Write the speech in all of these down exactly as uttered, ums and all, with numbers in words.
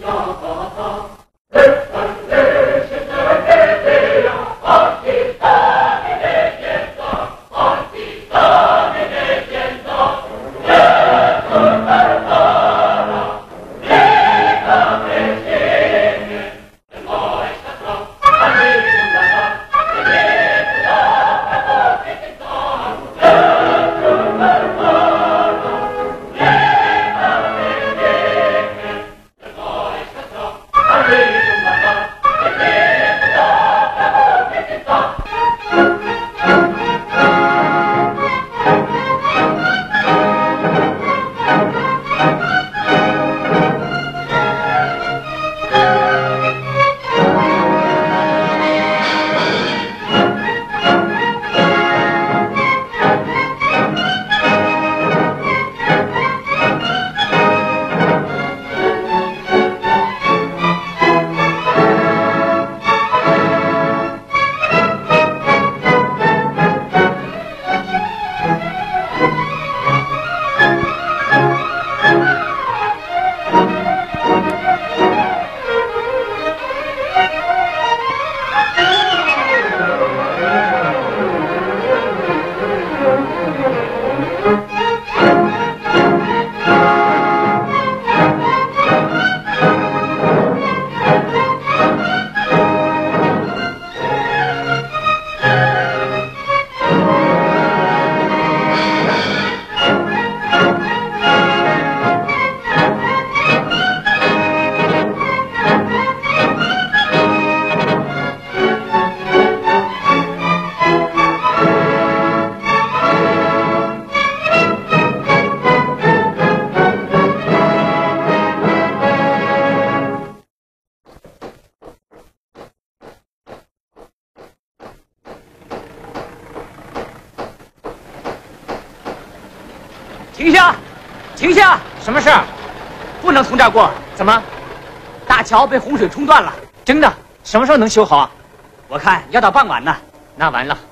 停下！停下！什么事？不能从这儿过。怎么？大桥被洪水冲断了。真的？什么时候能修好啊？我看要到傍晚呢。那完了。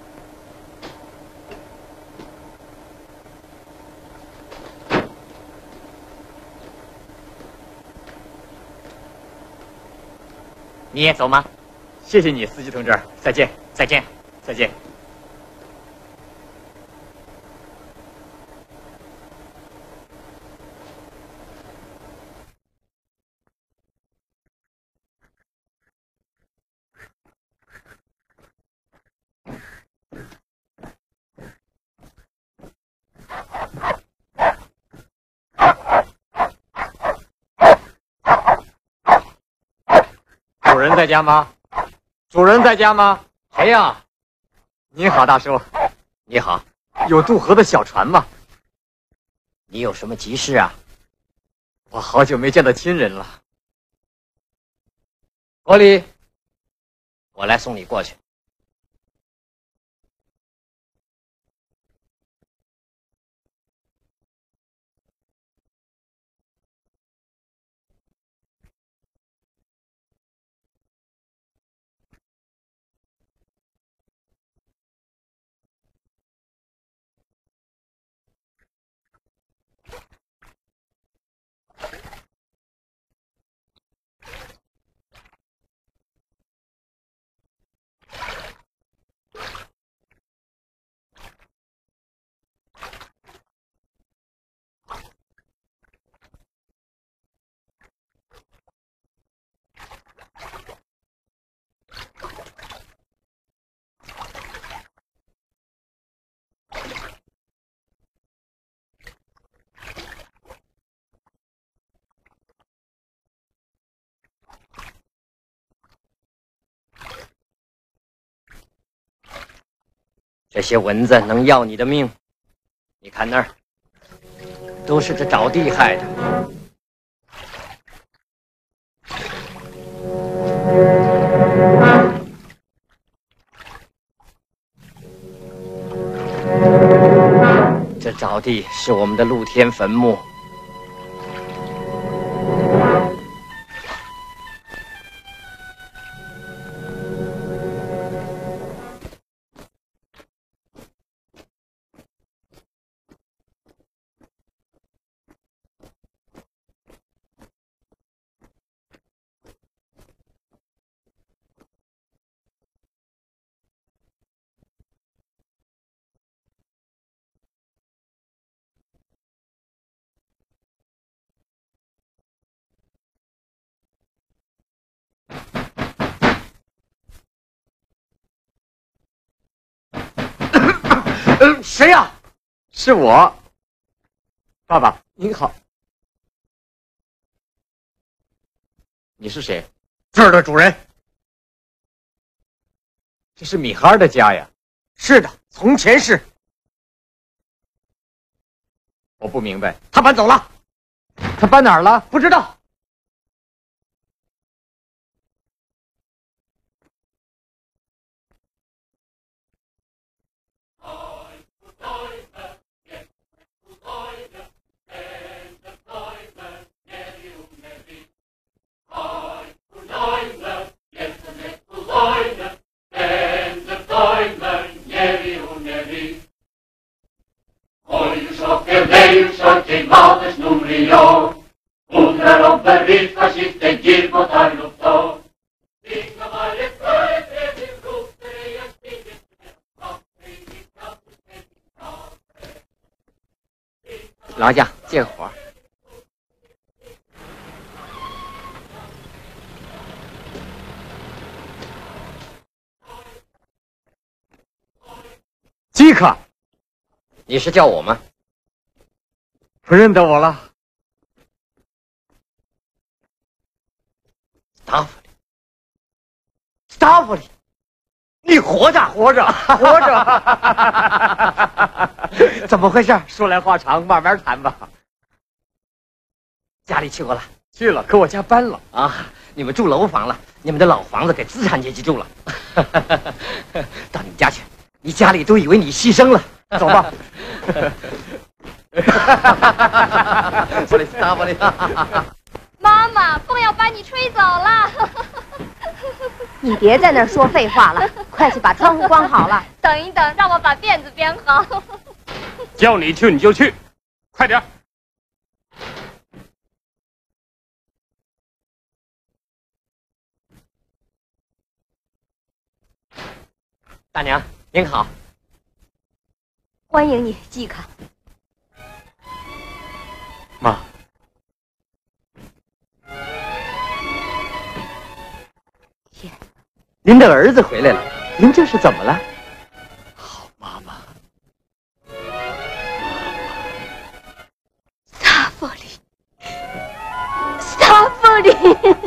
你也走吗？谢谢你，司机同志。再见，再见，再见。 主人在家吗？主人在家吗？谁呀？你好，大叔。 你好， 有渡河的小船吗？ 你有什么急事啊？ 我好久没见到亲人了。国里， 我来送你过去。这些蚊子能要你的命，你看那儿，都是这沼地害的。这沼地是我们的露天坟墓。 谁呀？ 是我。爸爸您好。你是谁？ 这儿的主人。 这是米哈尔的家呀。 是的，从前是。 我不明白， 他搬走了。 他搬哪儿了？ 不知道。 劳驾，借个活。 基卡， 你是叫我吗？ 不认得我了。 斯塔弗里， 斯塔弗里，你活着， 活着，活着。怎么回事？说来话长，慢慢谈吧。 家里去过了？ 去了，可我家搬了啊！你们住楼房了？你们的老房子给资产阶级住了。到你家去，你家里都以为你牺牲了。 走吧。 弗里斯塔弗里， 妈妈，风要把你吹走了。 你别在那儿说废话了，快去把窗户关好了。 等一等，让我把辫子编好。 叫你去你就去，快点。 大娘您好， 欢迎你，季卡。 妈， 天，您的儿子回来了，您这是怎么了？ 好妈妈。 斯塔弗里，斯塔弗里。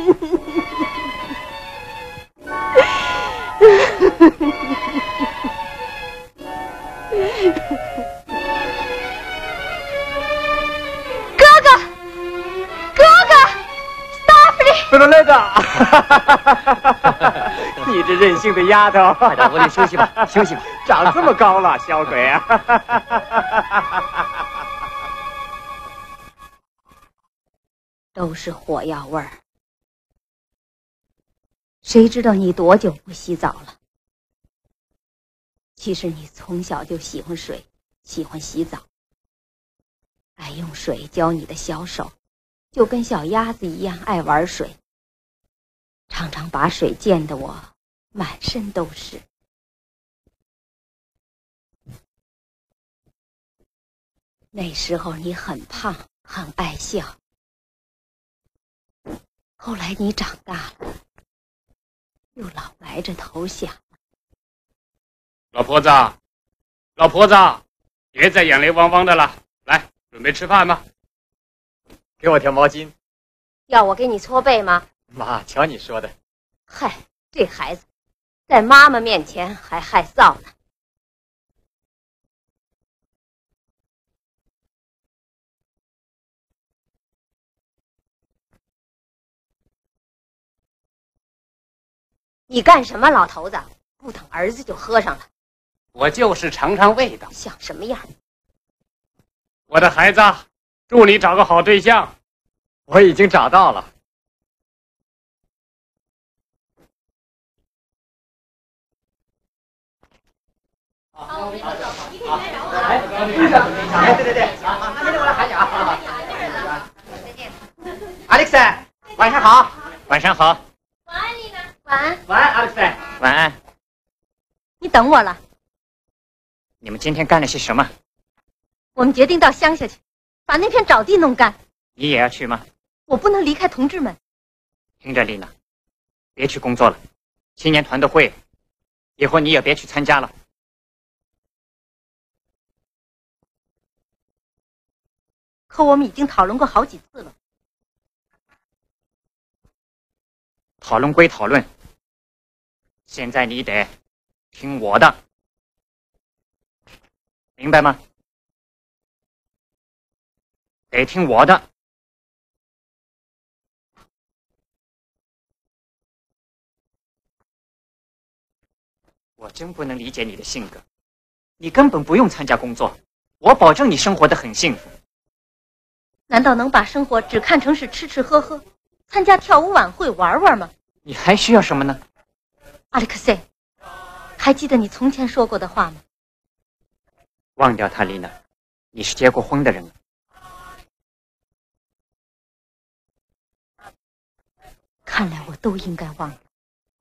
哥哥，哥哥，斯塔弗里， 贝罗雷达，你这任性的丫头， 快点回去休息吧，休息吧。 长这么高了，小鬼啊！ 都是火药味儿。谁知道你多久不洗澡了？其实你从小就喜欢水，喜欢洗澡，爱用水浇你的小手，就跟小鸭子一样爱玩水，常常把水溅得我满身都是。那时候你很胖，很爱笑。后来你长大了，又老埋着头想。 老婆子，老婆子，别再眼泪汪汪的了，来，准备吃饭吧。 给我条毛巾。 要我给你搓背吗？ 妈，瞧你说的。 嗨，这孩子，在妈妈面前还害臊呢。你干什么，老头子？不等儿子就喝上了。 我就是尝尝味道。 像什么样？ 我的孩子，祝你找个好对象。 我已经找到了。 好，一个走，一个你来找我。 哎，对对对，啊，那明天我来喊你啊。 再见。 阿历克塞，晚上好。晚上好。 晚安，丽娜。晚安。 晚安，阿历克塞。晚安。 你等我了。 你们今天干了些什么？ 我们决定到乡下去，把那片沼地弄干。 你也要去吗？ 我不能离开同志们。 听着，丽娜，别去工作了。青年团的会，以后你也别去参加了。 可我们已经讨论过好几次了。 讨论归讨论，现在你得听我的，明白吗？得听我的。我真不能理解你的性格，你根本不用参加工作，我保证你生活得很幸福。 难道能把生活只看成是吃吃喝喝，参加跳舞晚会玩玩吗？ 你还需要什么呢？ 阿里克塞，还记得你从前说过的话吗？ 忘掉他，丽娜，你是结过婚的人了。 看来我都应该忘了。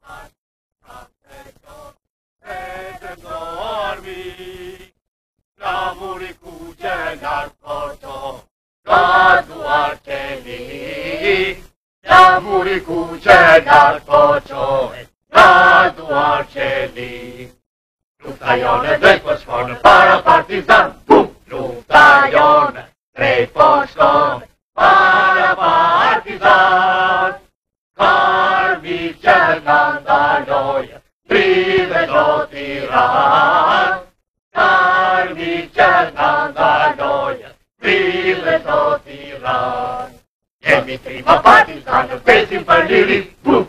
L'amore cuce dal pocio, la tua celi. Lutaione del Foscone, para partizan, bum! Lutaione del Foscone, para partizan. Carmice nandaloia, prive do tiran. Carmice nandaloia, prive do tiran. E mi prima partizano, pesi in palliri, boom!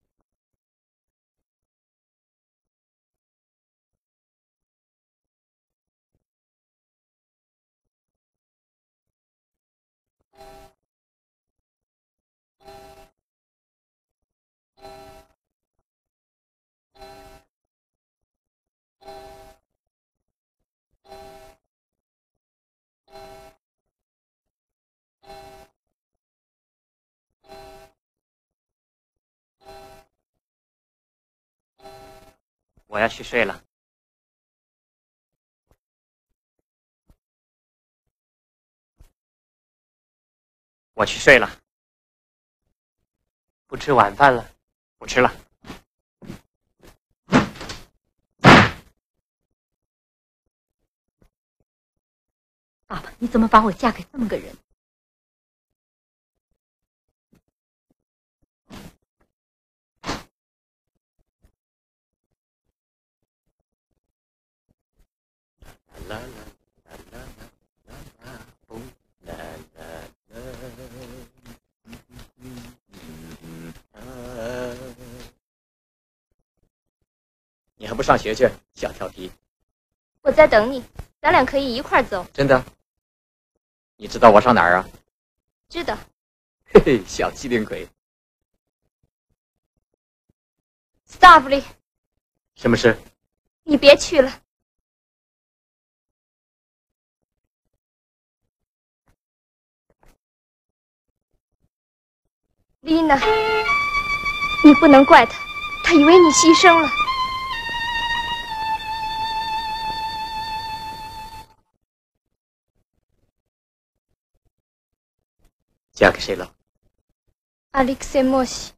我要去睡了。我去睡了。 不吃晚饭了？ 不吃了。 爸爸，你怎么把我嫁给这么个人？ 啦啦啦啦啦啦哦啦啦啦，你还不上学去，小调皮！ 我在等你，咱俩可以一块儿走。 真的？你知道我上哪儿啊？ 知道。 嘿嘿，小机灵鬼！ Stavely， 什么事？ 你别去了。丽娜，你不能怪他，他以为你牺牲了。 嫁给谁了？ Alexei Moshi。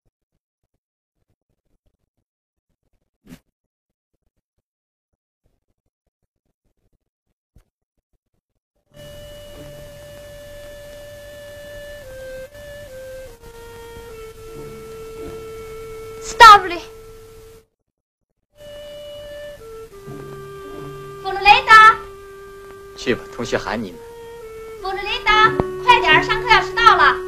Stavely， 弗鲁雷达， 去吧，同学喊你呢。 弗鲁雷达，快点儿，上课要迟到了。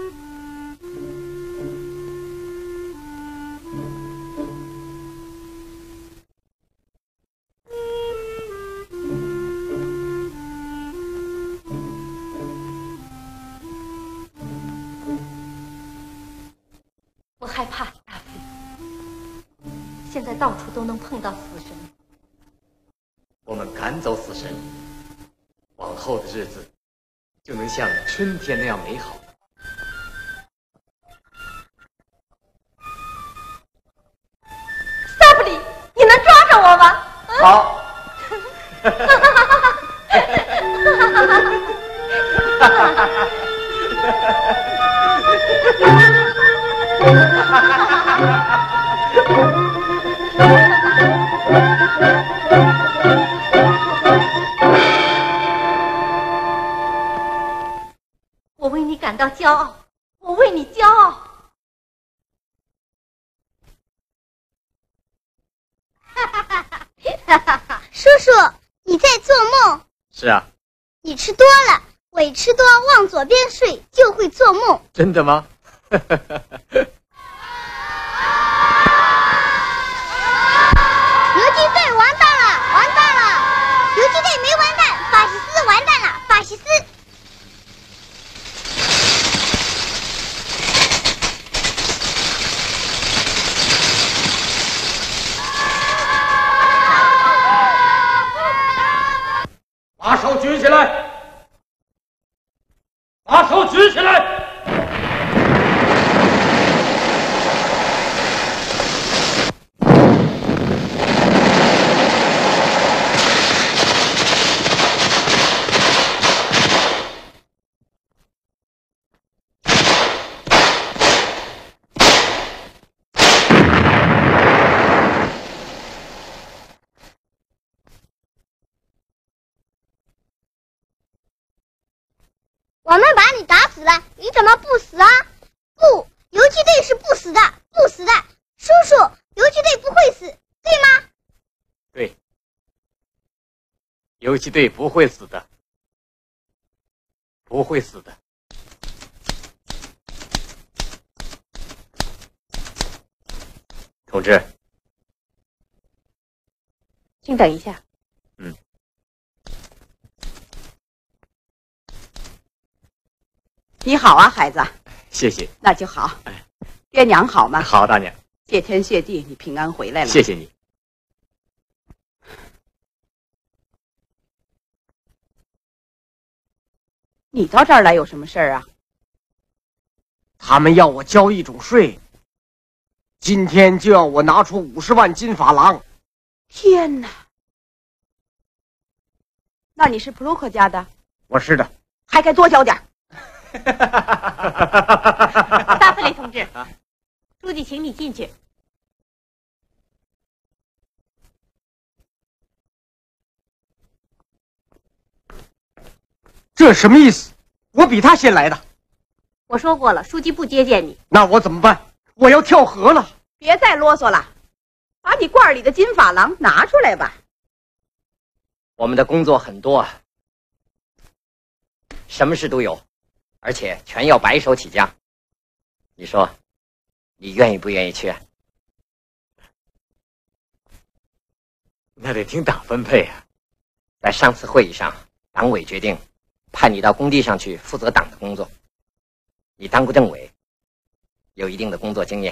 我害怕你，大飞。现在到处都能碰到死神。 我们赶走死神，往后的日子就能像春天那样美好。 萨布里，你能抓着我吗？ 好。 在做梦？ 是啊。 你吃多了，胃吃多往左边睡就会做梦。 真的吗？ 游击队完蛋了，完蛋了！游击队没完蛋，法西斯完蛋了，法西斯。 把手举起来！把手举起来！ 我们把你打死了，你怎么不死啊？不，游击队是不死的，不死的。叔叔，游击队不会死，对吗？ 对，游击队不会死的，不会死的。同志， 请等一下。 嗯。 你好啊，孩子。 谢谢。 那就好。爹娘好吗？ 好，大娘。 谢天谢地，你平安回来了。 谢谢你。 你到这儿来有什么事儿啊？ 他们要我交一种税，今天就要我拿出五十万金法郎。 天哪！那你是普鲁克家的？ 我是的。 还该多交点儿。 大弗雷同志，书记，请你进去。 这什么意思？我比他先来的。 我说过了，书记不接见你。 那我怎么办？我要跳河了。 别再啰嗦了，把你罐里的金珐琅拿出来吧。 我们的工作很多啊，什么事都有，而且全要白手起家。你说，你愿意不愿意去啊？ 那得听党分配啊。 在上次会议上，党委决定派你到工地上去负责党的工作。你当过政委，有一定的工作经验。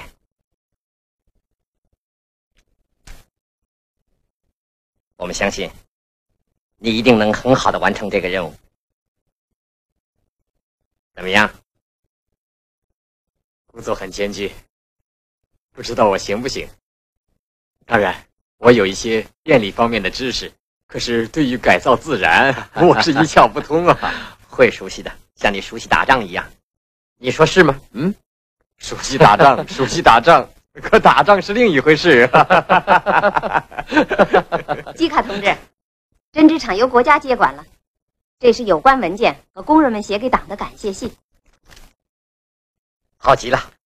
我们相信，你一定能很好的完成这个任务。怎么样？ 工作很艰巨，不知道我行不行。当然，我有一些电力方面的知识，可是对于改造自然，我是一窍不通啊。 会熟悉的，像你熟悉打仗一样。你说是吗？ 嗯，熟悉打仗，熟悉打仗，可打仗是另一回事。 基卡同志，针织厂由国家接管了，这是有关文件和工人们写给党的感谢信。 好极了。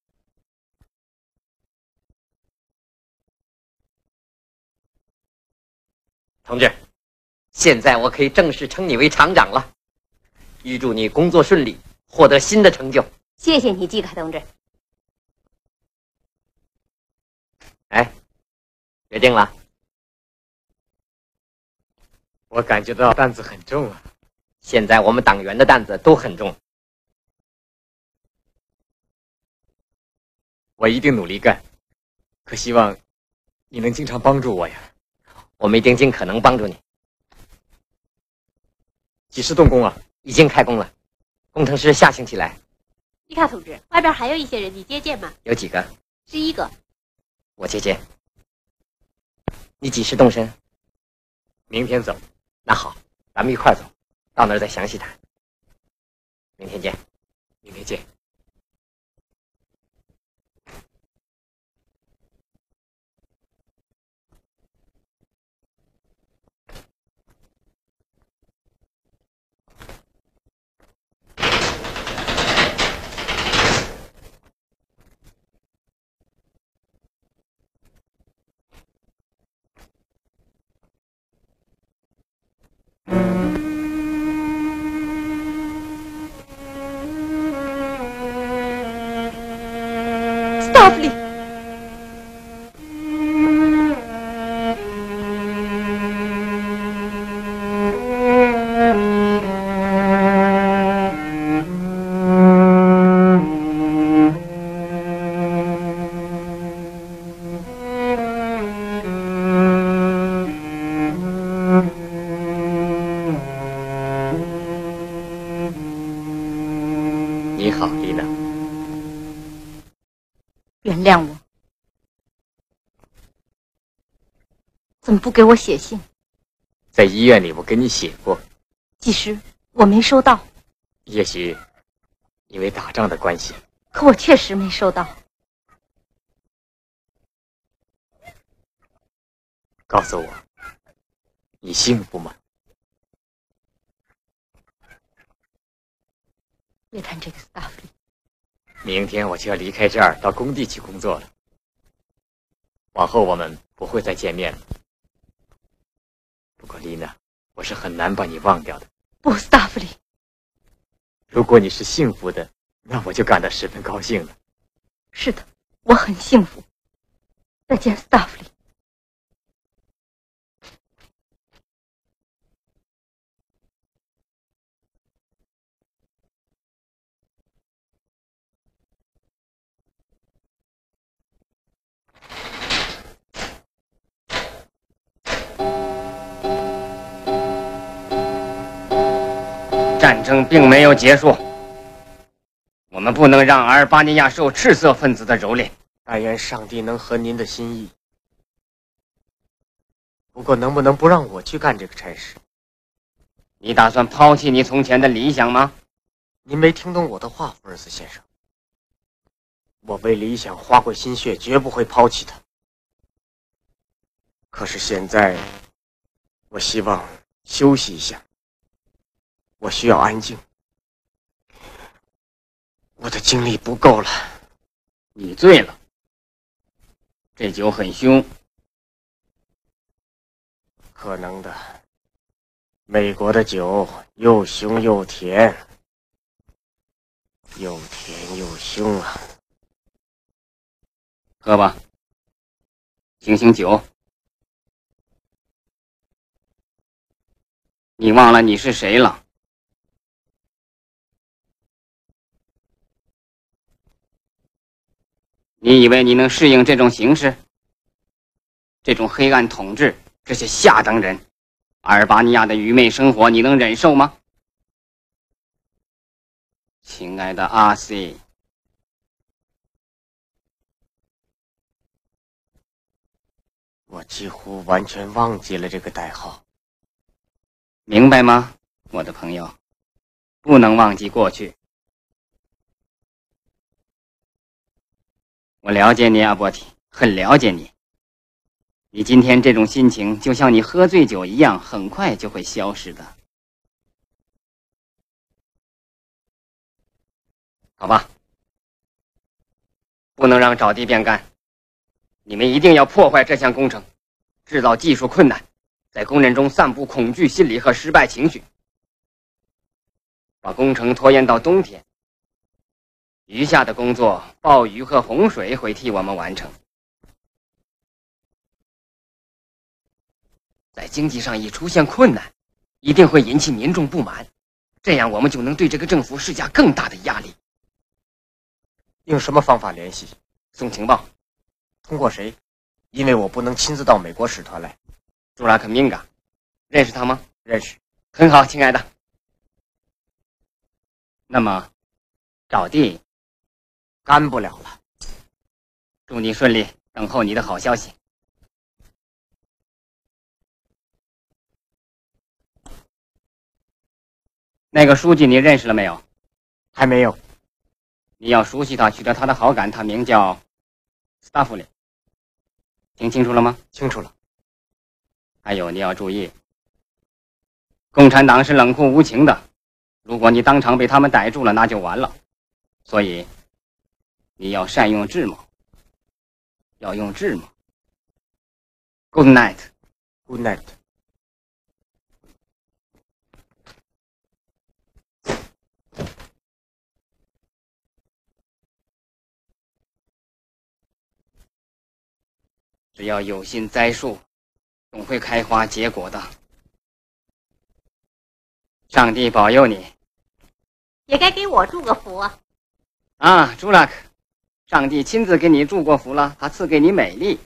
同志，现在我可以正式称你为厂长了。预祝你工作顺利，获得新的成就。 谢谢你，基卡同志。 哎，决定了。 我感觉到担子很重啊。 现在我们党员的担子都很重。 我一定努力干，可希望你能经常帮助我呀。 我们一定尽可能帮助你。 几时动工啊？ 已经开工了，工程师下星期来。 基卡同志，外边还有一些人，你接见吗？ 有几个？ 十一个。 我接见。你几时动身？ 明天走。 那好，咱们一块儿走，到那儿再详细谈。明天见。 明天见。 Stavely。 你好，丽娜。 原谅我，怎么不给我写信？ 在医院里，我给你写过。 技师，我没收到。 也许因为打仗的关系。 可我确实没收到。 告诉我，你幸福吗？ 别谈这个 Stavely。 明天我就要离开这儿，到工地去工作了。往后我们不会再见面了。不过，丽娜，我是很难把你忘掉的。 不 ，Stavely。 如果你是幸福的，那我就感到十分高兴了。 是的，我很幸福。再见 ，Stavely。 战争并没有结束，我们不能让阿尔巴尼亚受赤色分子的蹂躏。 但愿上帝能合您的心意。不过，能不能不让我去干这个差事？ 你打算抛弃你从前的理想吗？ 您没听懂我的话，福尔斯先生。我为理想花过心血，绝不会抛弃它。可是现在，我希望休息一下。我需要安静，我的精力不够了。 你醉了，这酒很凶。 可能的，美国的酒又凶又甜，又甜又凶啊！ 喝吧，醒醒酒。你忘了你是谁了？你以为你能适应这种形势？这种黑暗统治，这些下等人，阿尔巴尼亚的愚昧生活，你能忍受吗？亲爱的阿 C， 我几乎完全忘记了这个代号， 明白吗，我的朋友？不能忘记过去。我了解你，阿波提，很了解你。你今天这种心情，就像你喝醉酒一样，很快就会消失的。好吧，不能让找地变干。你们一定要破坏这项工程，制造技术困难，在工人中散布恐惧心理和失败情绪，把工程拖延到冬天。余下的工作，暴雨和洪水会替我们完成。在经济上一出现困难，一定会引起民众不满，这样我们就能对这个政府施加更大的压力。 用什么方法联系？ 送情报。 通过谁？因为我不能亲自到美国使团来。 朱拉克明嘎，认识他吗？ 认识。 很好，亲爱的。那么，找地干不了了。 祝你顺利，等候你的好消息。那个书记你认识了没有？ 还没有。 你要熟悉他，取得他的好感。他名叫斯塔夫里，听清楚了吗？ 清楚了。 还有你要注意，共产党是冷酷无情的，如果你当场被他们逮住了，那就完了。所以你要善用智谋，要用智谋。Good night. Good night. 只要有心栽树，总会开花结果的。上帝保佑你。 也该给我祝个福啊！ 啊，朱拉克，上帝亲自给你祝过福了，他赐给你美丽。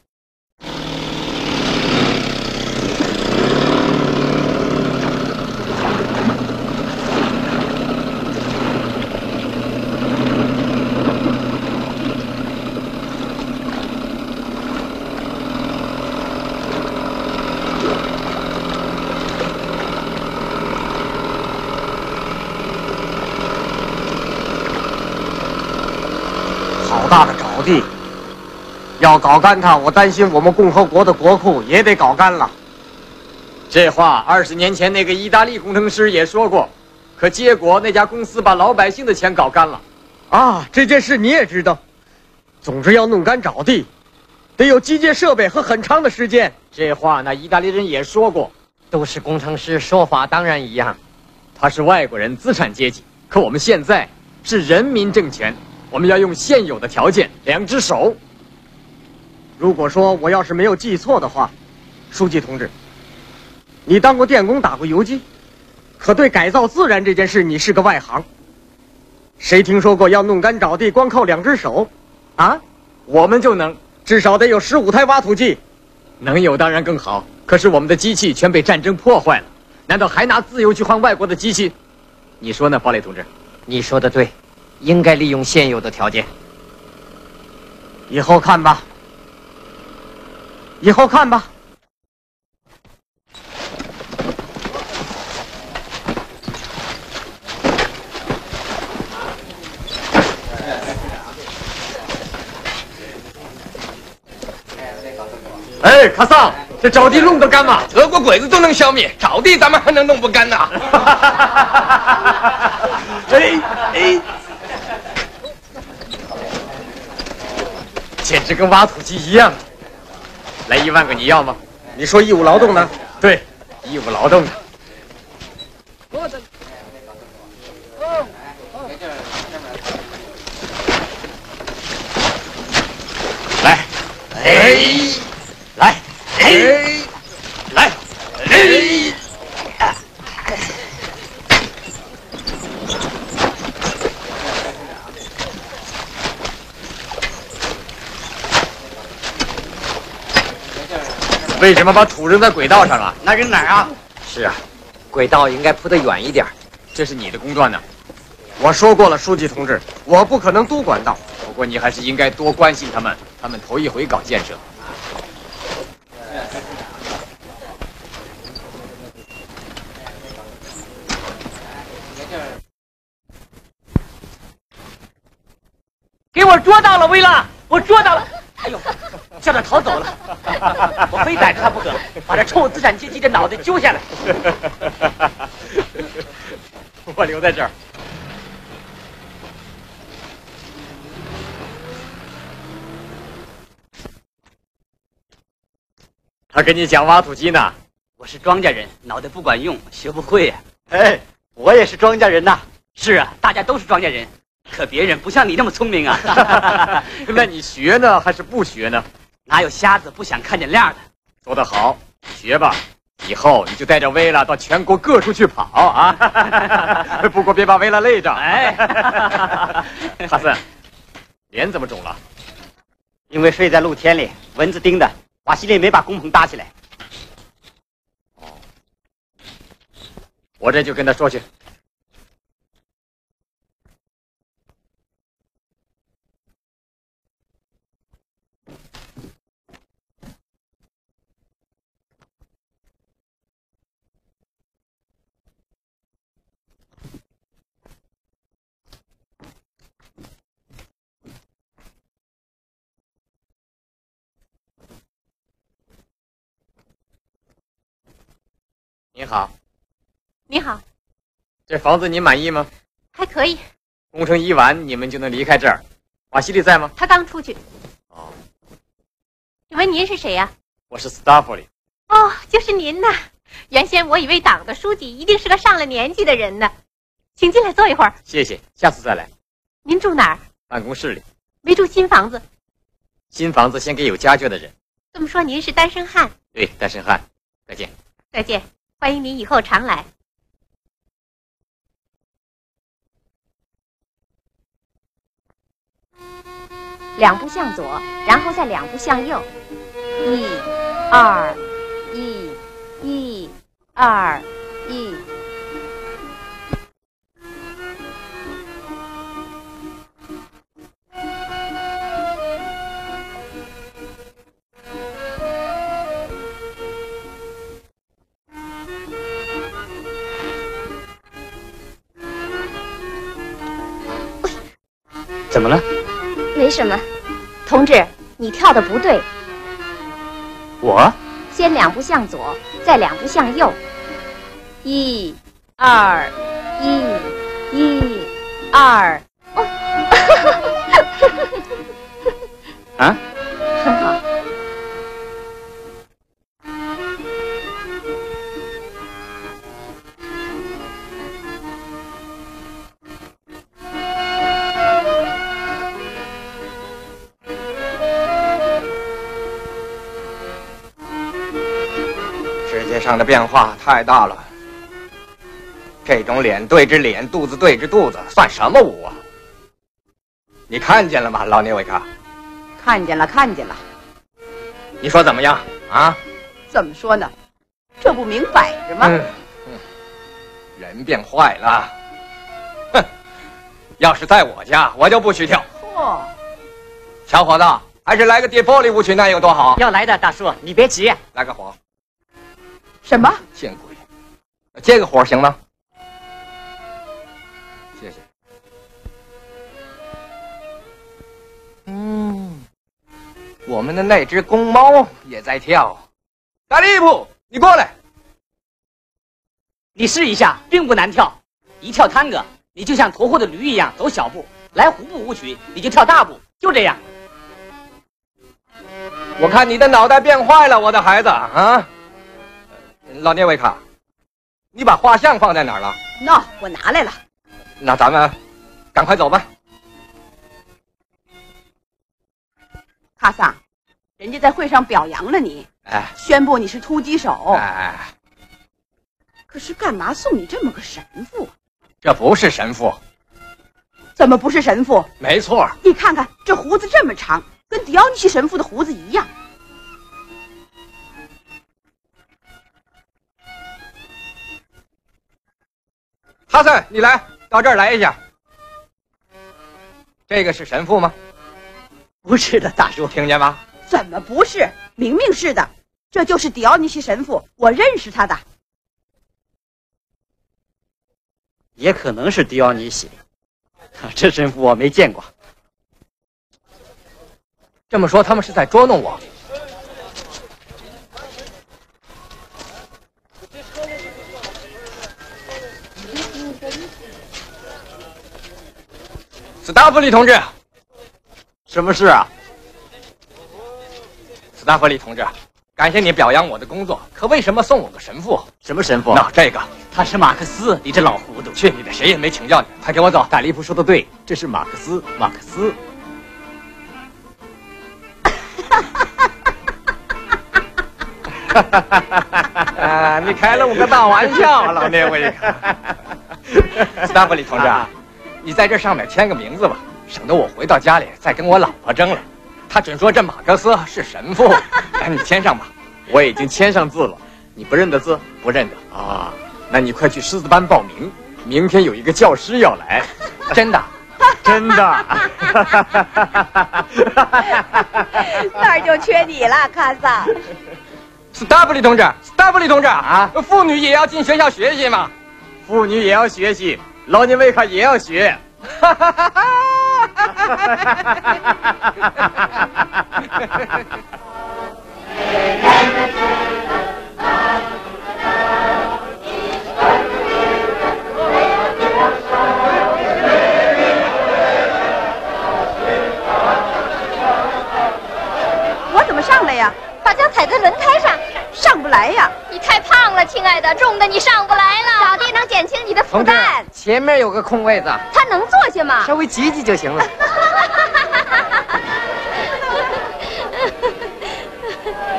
大的沼地，要搞干它，我担心我们共和国的国库也得搞干了。 这话二十年前那个意大利工程师也说过，可结果那家公司把老百姓的钱搞干了。 啊，这件事你也知道。总之要弄干沼地，得有机械设备和很长的时间。 这话那意大利人也说过， 都是工程师，说法当然一样。 他是外国人资产阶级，可我们现在是人民政权。我们要用现有的条件，两只手。 如果说我要是没有记错的话，书记同志，你当过电工，打过游击，可对改造自然这件事你是个外行。谁听说过要弄干沼地光靠两只手？啊， 我们就能， 至少得有十五台挖土机。 能有当然更好，可是我们的机器全被战争破坏了，难道还拿自由去换外国的机器？你说呢，堡垒同志？ 你说的对。应该利用现有的条件，以后看吧，以后看吧。 哎，卡桑，这沼地弄得干吗？ 俄国鬼子都能消灭，沼地咱们还能弄不干呢？ 哎哎。简直跟挖土机一样。来一万个，你要吗？ 你说义务劳动呢？ 对，义务劳动的。来，哎，来，哎，来，哎。为什么把土扔在轨道上了？ 那扔哪儿啊？ 是啊，轨道应该铺得远一点。这是你的工作呢。 我说过了，书记同志，我不可能都管到。 不过你还是应该多关心他们，他们头一回搞建设。 给我捉到了，薇拉，我捉到了。哎呦，叫他逃走了，我非逮着他不可，把这臭资产阶级的脑袋揪下来。 我留在这儿。他跟你讲挖土机呢。 我是庄稼人，脑袋不管用，学不会呀、 啊。哎，我也是庄稼人呐。 是啊，大家都是庄稼人。可别人不像你那么聪明啊！ 那你学呢，还是不学呢？ 哪有瞎子不想看见亮的？ 说得好，学吧，以后你就带着薇拉到全国各处去跑啊！不过别把薇拉累着。哎，哈森，脸怎么肿了？ 因为睡在露天里，蚊子叮的。瓦西里没把工棚搭起来。 哦，我这就跟他说去。你好， 你好， 这房子你满意吗？ 还可以。 工程一完，你们就能离开这儿。瓦西里在吗？ 他刚出去。 哦， 请问您是谁呀、啊？ 我是斯塔弗里。 哦，就是您呐！原先我以为党的书记一定是个上了年纪的人呢。请进来坐一会儿。 谢谢，下次再来。 您住哪儿？ 办公室里。 没住新房子。 新房子先给有家具的人。 这么说您是单身汉？ 对，单身汉。再见。 再见，欢迎您以后常来。两步向左，然后再两步向右。一、二、一、一、二、一。 怎么了？ 没什么。 同志，你跳的不对。 我先两步向左，再两步向右。一、二、一、一、二。哦， 啊， 很好。 世界上的变化太大了，这种脸对着脸，肚子对着肚子，算什么舞啊？你看见了吗，老聂维克？ 看见了，看见了。 你说怎么样啊？ 怎么说呢？这不明摆着吗？ 嗯嗯、人变坏了。哼！要是在我家，我就不许跳。 嚯！ 小伙子，还是来个迪波里舞曲，那有多好？ 要来的，大叔，你别急。 来个火。 什么？ 见鬼！接个火行吗？谢谢。嗯，我们的那只公猫也在跳。达利普，你过来。 你试一下，并不难跳。一跳探戈，你就像驮货的驴一样走小步；来胡步舞曲，你就跳大步，就这样。 我看你的脑袋变坏了，我的孩子啊！老聂维卡，你把画像放在哪儿了？ 喏、no, 我拿来了。 那咱们赶快走吧。 卡萨，人家在会上表扬了你， 哎， 宣布你是突击手。 哎， 可是干嘛送你这么个神父？ 这不是神父。 怎么不是神父？ 没错。 你看看这胡子这么长，跟迪奥尼西神父的胡子一样。 哈森，你来到这儿来一下。这个是神父吗？ 不是的，大叔， 听见吗？ 怎么不是？明明是的，这就是迪奥尼西神父，我认识他的。 也可能是迪奥尼西，这神父我没见过。 这么说，他们是在捉弄我。斯达弗里同志， 什么事啊？ 斯达弗里同志，感谢你表扬我的工作，可为什么送我个神父？ 什么神父？ 那这个， 他是马克思，你这老糊涂！ 去你的，谁也没请教你，快给我走！ 戴利普说的对，这是马克思，马克思。 啊，你开了我个大玩笑，老聂维克。斯达弗里同志啊，你在这上面签个名字吧，省得我回到家里再跟我老婆争了。他准说这马克思是神父，赶紧签上吧。 我已经签上字了，你不认得字？ 不认得啊？那你快去狮子班报名，明天有一个教师要来。 真的？ 真的？ 那儿就缺你了，卡萨。 斯达弗里同志，斯达弗里同志啊，妇女也要进学校学习嘛。 妇女也要学习，老聂维卡也要学。 哈哈哈哈！ 我怎么上来呀？ 把脚踩在轮胎上， 上不来呀！ 你太胖了，亲爱的，重的你上不来了。小弟能减轻你的负担。 前面有个空位子， 他能坐下吗？ 稍微挤挤就行了。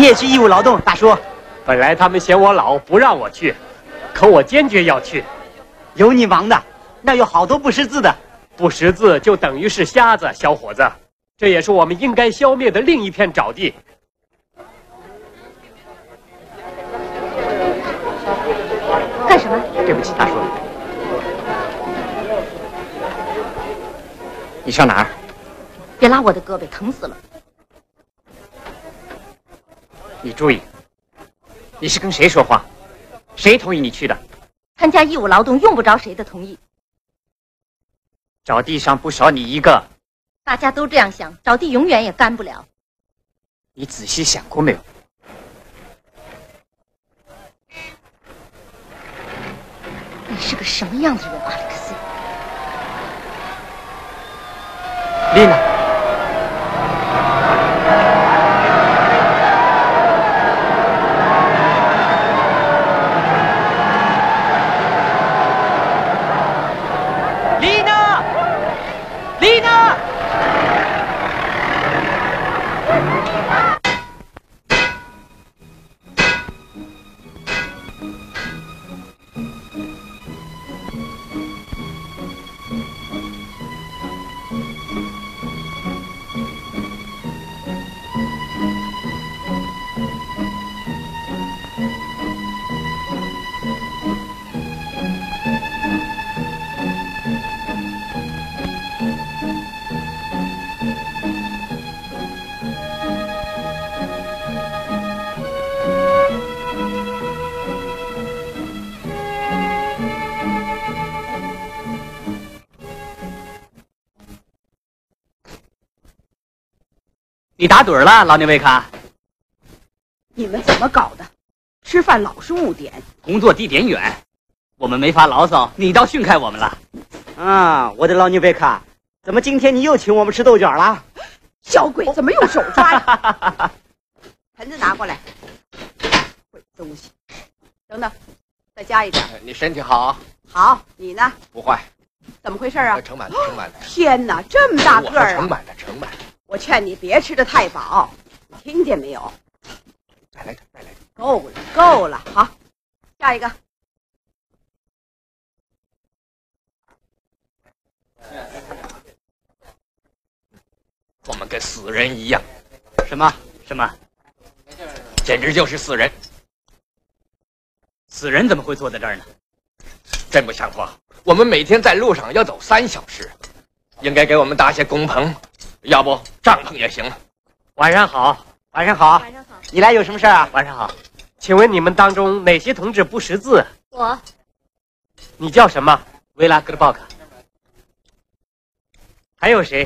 你也去义务劳动，大叔。 本来他们嫌我老，不让我去，可我坚决要去。 有你忙的，那有好多不识字的。 不识字就等于是瞎子，小伙子。这也是我们应该消灭的另一片沼地。 干什么？ 对不起，大叔。你上哪儿？ 别拉我的胳膊，疼死了。 你注意，你是跟谁说话？谁同意你去的？ 参加义务劳动用不着谁的同意。 沼地上不少你一个。 大家都这样想，沼地永远也干不了。 你仔细想过没有？ 你是个什么样的人，阿历克斯？ 丽娜。 你打盹了，老聂维卡？ 你们怎么搞的？吃饭老是误点， 工作地点远，我们没发牢骚，你倒训开我们了。 啊，我的老纽贝卡，怎么今天你又请我们吃豆卷了？ 小鬼怎么用手抓呀？盆子拿过来，坏东西！等等，再加一点。 你身体好？ 好，你呢？ 不坏。 怎么回事啊？ 盛满的，盛满的。 天哪，这么大个儿啊！ 盛满的，盛满的。 我劝你别吃得太饱，你听见没有？ 再来点，再来点。 够了，够了，好，下一个。 我们跟死人一样。 什么什么？ 简直就是死人。 死人怎么会坐在这儿呢？ 真不像话！我们每天在路上要走三小时，应该给我们搭些工棚，要不帐篷也行。 晚上好， 晚上好， 晚上好。 你来有什么事啊？ 晚上好， 请问你们当中哪些同志不识字？ 我。 你叫什么？ 维拉格尔鲍卡。 还有谁？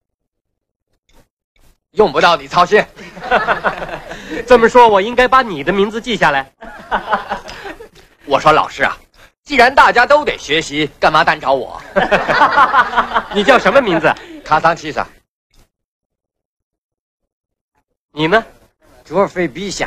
用不到你操心。 这么说，我应该把你的名字记下来。 我说老师啊，既然大家都得学习，干嘛单找我？ 你叫什么名字？ 卡桑奇萨。 你呢？ 卓菲陛下。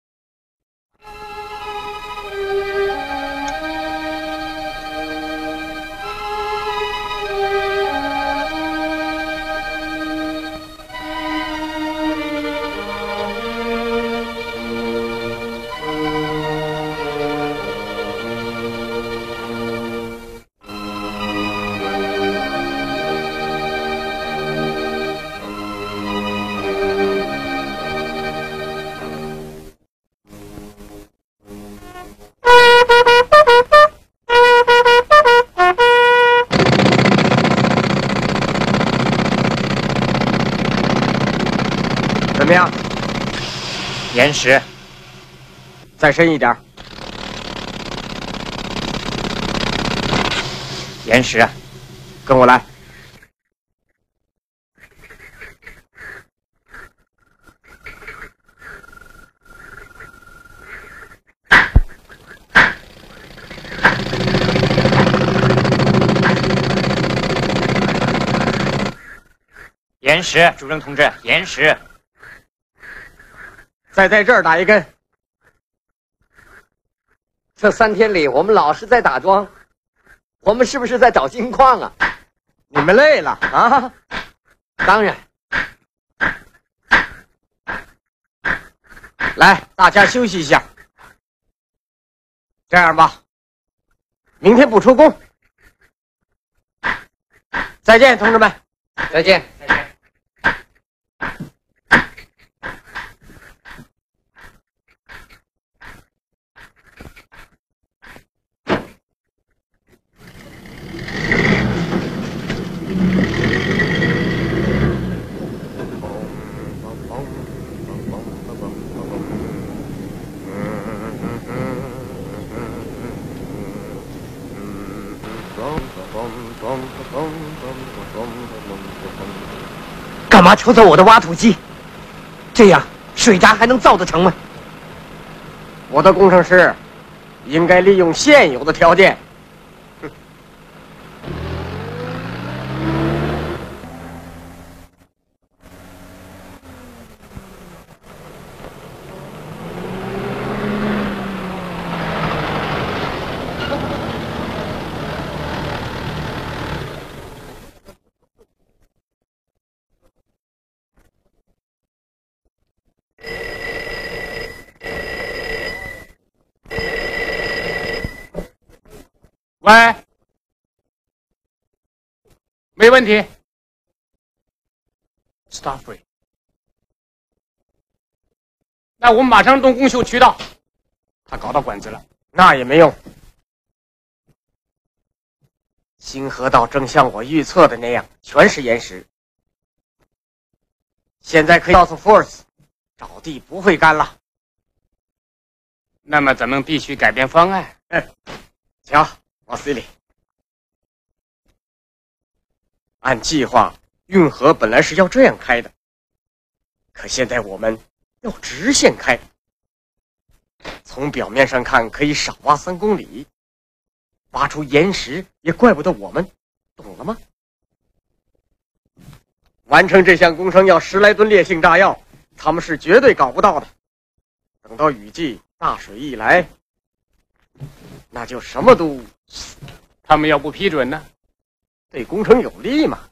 怎么样？ 岩石， 再深一点。 岩石， 跟我来。 岩石，主任同志，岩石。 再在这儿打一根。 这三天里，我们老是在打桩，我们是不是在找金矿啊？ 你们累了啊？ 当然。 来，大家休息一下。这样吧，明天不出工。再见，同志们。 再见。再见。 干嘛抽走我的挖土机？这样水闸还能造得成吗？我的工程师应该利用现有的条件。 喂，没问题。Start free。那我们马上动工修渠道。他搞到管子了， 那也没用。新河道正像我预测的那样，全是岩石。现在可以告诉 Force， 找地不会干了。 那么咱们必须改变方案。 嗯，瞧。瓦西里，按计划，运河本来是要这样开的，可现在我们要直线开。从表面上看，可以少挖三公里，挖出岩石也怪不得我们，懂了吗？完成这项工程要十来吨烈性炸药，他们是绝对搞不到的。等到雨季大水一来，那就什么都。 他们要不批准呢？ 对工程有利嘛。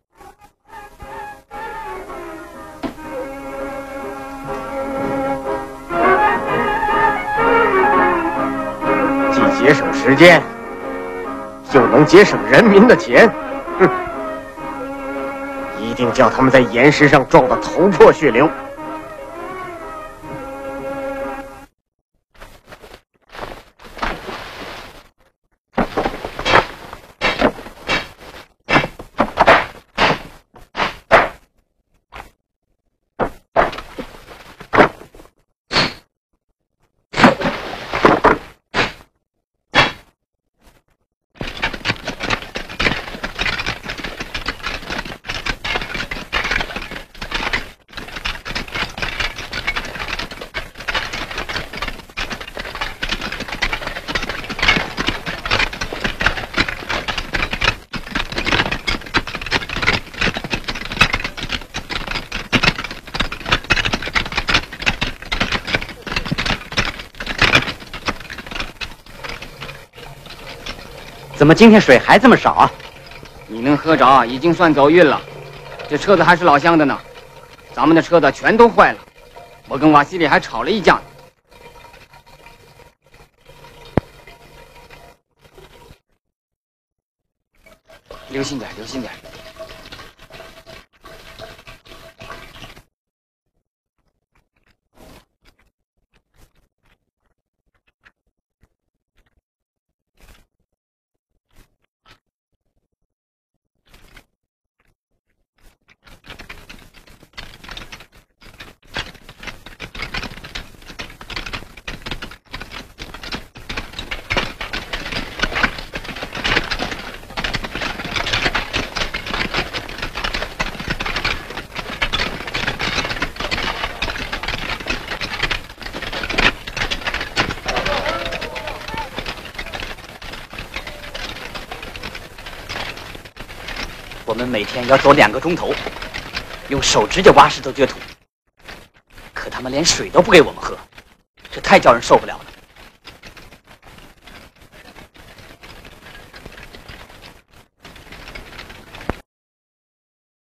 既节省时间，又能节省人民的钱。哼！一定叫他们在岩石上撞得头破血流。 怎么今天水还这么少啊？ 你能喝着已经算走运了。这车子还是老乡的呢，咱们的车子全都坏了。我跟瓦西里还吵了一架呢。留心点，留心点。 我们每天要走两个钟头，用手指甲挖石头掘土，可他们连水都不给我们喝，这太叫人受不了了。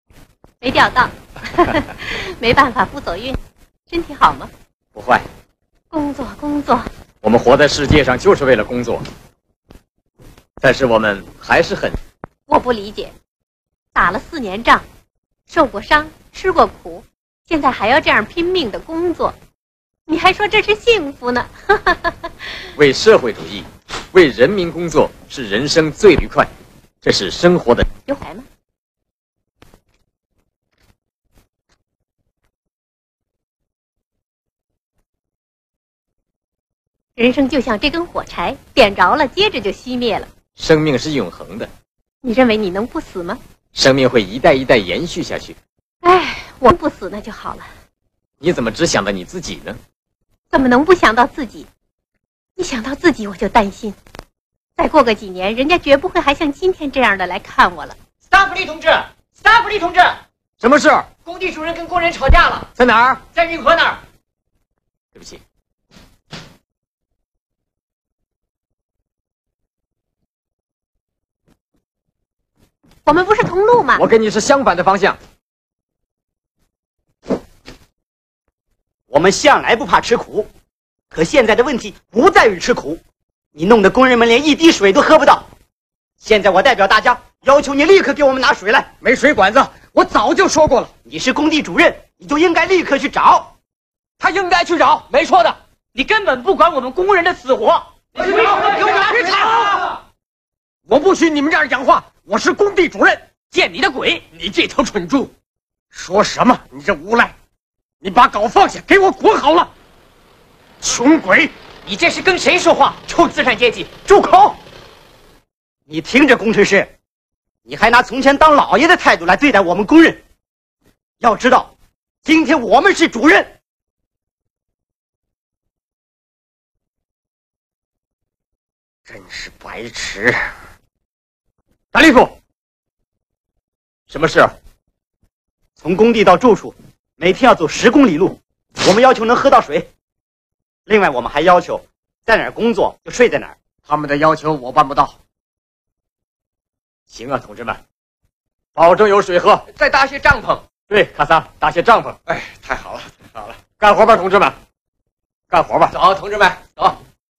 没钓到，没办法，不走运。身体好吗？ 不坏， 工作，工作。 我们活在世界上就是为了工作，但是我们还是很…… 我不理解，打了四年仗，受过伤，吃过苦，现在还要这样拼命的工作，你还说这是幸福呢？ 为社会主义、为人民工作是人生最愉快，这是生活的。 有牌吗？人生就像这根火柴，点着了，接着就熄灭了。 生命是永恒的。 你认为你能不死吗？ 生命会一代一代延续下去。 哎，我不死那就好了。 你怎么只想到你自己呢？ 怎么能不想到自己？一想到自己我就担心，再过个几年，人家绝不会还像今天这样的来看我了。 斯塔弗利同志，斯塔弗利同志， 什么事？ 工地主任跟工人吵架了， 在哪儿？ 在运河那儿。 对不起。 我们不是同路吗？ 我跟你是相反的方向。 我们向来不怕吃苦，可现在的问题不在于吃苦，你弄得工人们连一滴水都喝不到。现在我代表大家要求你立刻给我们拿水来。 没水管子，我早就说过了。 你是工地主任，你就应该立刻去找。 他应该去找，没错的。 你根本不管我们工人的死活。 你为什么给我拿水吵？我不许你们这样讲话。我是工地主任， 见你的鬼！ 你这头蠢猪，说什么？你这无赖！你把镐放下，给我滚好了！穷鬼！ 你这是跟谁说话？臭资产阶级！住口！ 你听着，工程师，你还拿从前当老爷的态度来对待我们工人。要知道，今天我们是主任。 真是白痴！打利夫，什么事？ 从工地到住处，每天要走十公里路，我们要求能喝到水。另外，我们还要求在哪儿工作就睡在哪儿。 他们的要求我办不到。 行啊，同志们，保证有水喝。 再搭些帐篷。 对，卡萨，搭些帐篷。 哎，太好了，太好了！ 干活吧，同志们，干活吧。 走，同志们，走。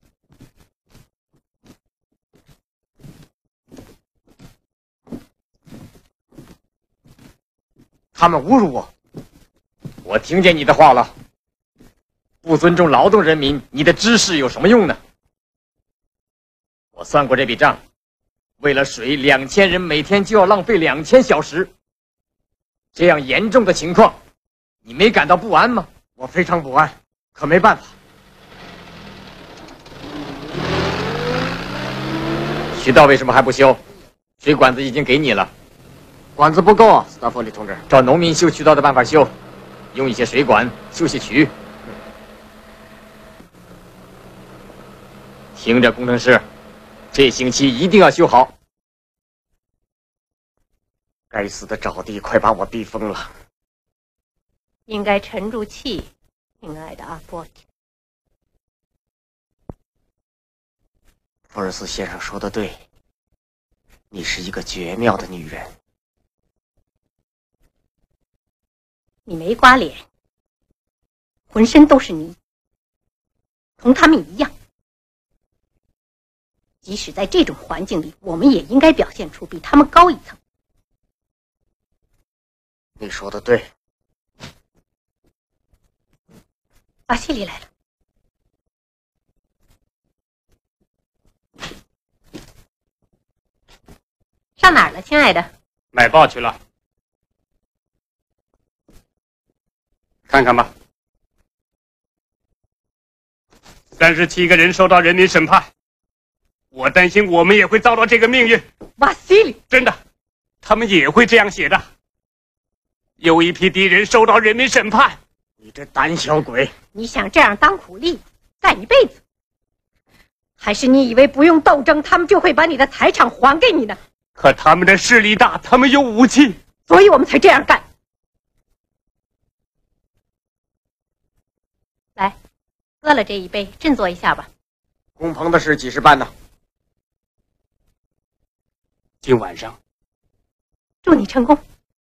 他们侮辱我， 我听见你的话了。不尊重劳动人民，你的知识有什么用呢？我算过这笔账，为了水，两千人每天就要浪费两千小时。这样严重的情况，你没感到不安吗？ 我非常不安，可没办法。 渠道为什么还不修？水管子已经给你了。 管子不够啊，斯塔弗利同志。 照农民修渠道的办法修，用一些水管，修些渠。听着，工程师，这星期一定要修好。 该死的沼地快把我逼疯了。 应该沉住气，亲爱的阿波提。 福尔斯先生说的对，你是一个绝妙的女人。 你没刮脸，浑身都是泥，同他们一样。即使在这种环境里，我们也应该表现出比他们高一层。 你说的对。 巴西里来了。上哪儿了，亲爱的？ 买报去了。看看吧，三十七个人受到人民审判，我担心我们也会遭到这个命运。 瓦西里， 真的，他们也会这样写的。有一批敌人受到人民审判。 你这胆小鬼！ 你想这样当苦力，干一辈子？还是你以为不用斗争，他们就会把你的财产还给你呢？ 可他们的势力大，他们有武器， 所以我们才这样干。来，喝了这一杯，振作一下吧。 工棚的事几时办呢？ 今晚上。 祝你成功。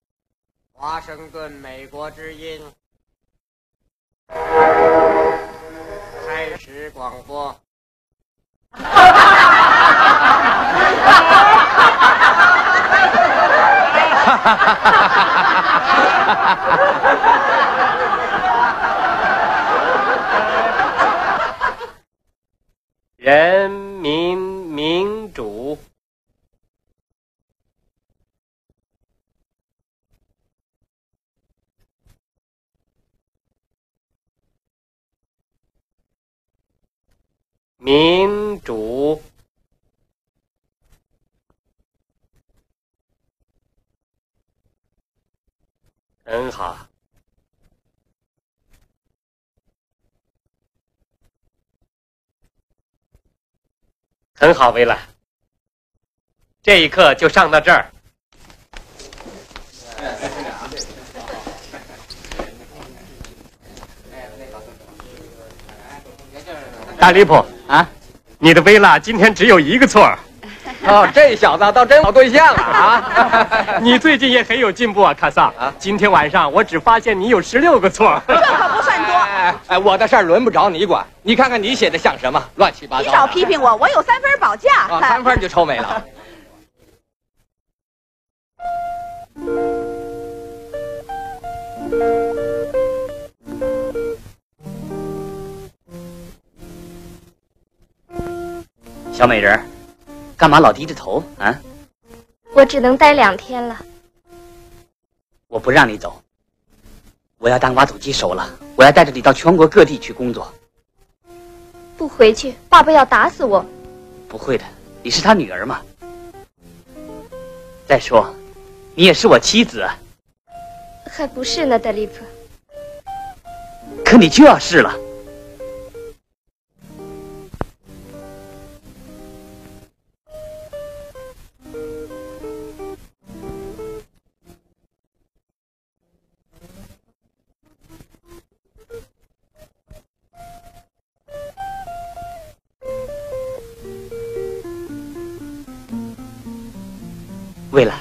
华盛顿，美国之音。 开始广播。 人民民主。民主。很好。很好，薇拉。这一课就上到这儿。大离谱啊！你的薇拉今天只有一个错儿。 哦，这小子倒真找对象了啊！ 你最近也很有进步啊，卡萨。啊，今天晚上我只发现你有十六个错。 这可不算多。 哎哎，我的事儿轮不着你管。你看看你写的像什么，乱七八糟。 你少批评我，我有三分保价。 啊，三分就抽没了。 小美人儿，干嘛老低着头啊？ 我只能待两天了。 我不让你走，我要当挖土机手了，我要带着你到全国各地去工作。 不回去，爸爸要打死我。 不会的，你是他女儿嘛。再说，你也是我妻子。 还不是呢，德利普。 可你就要是了。为了，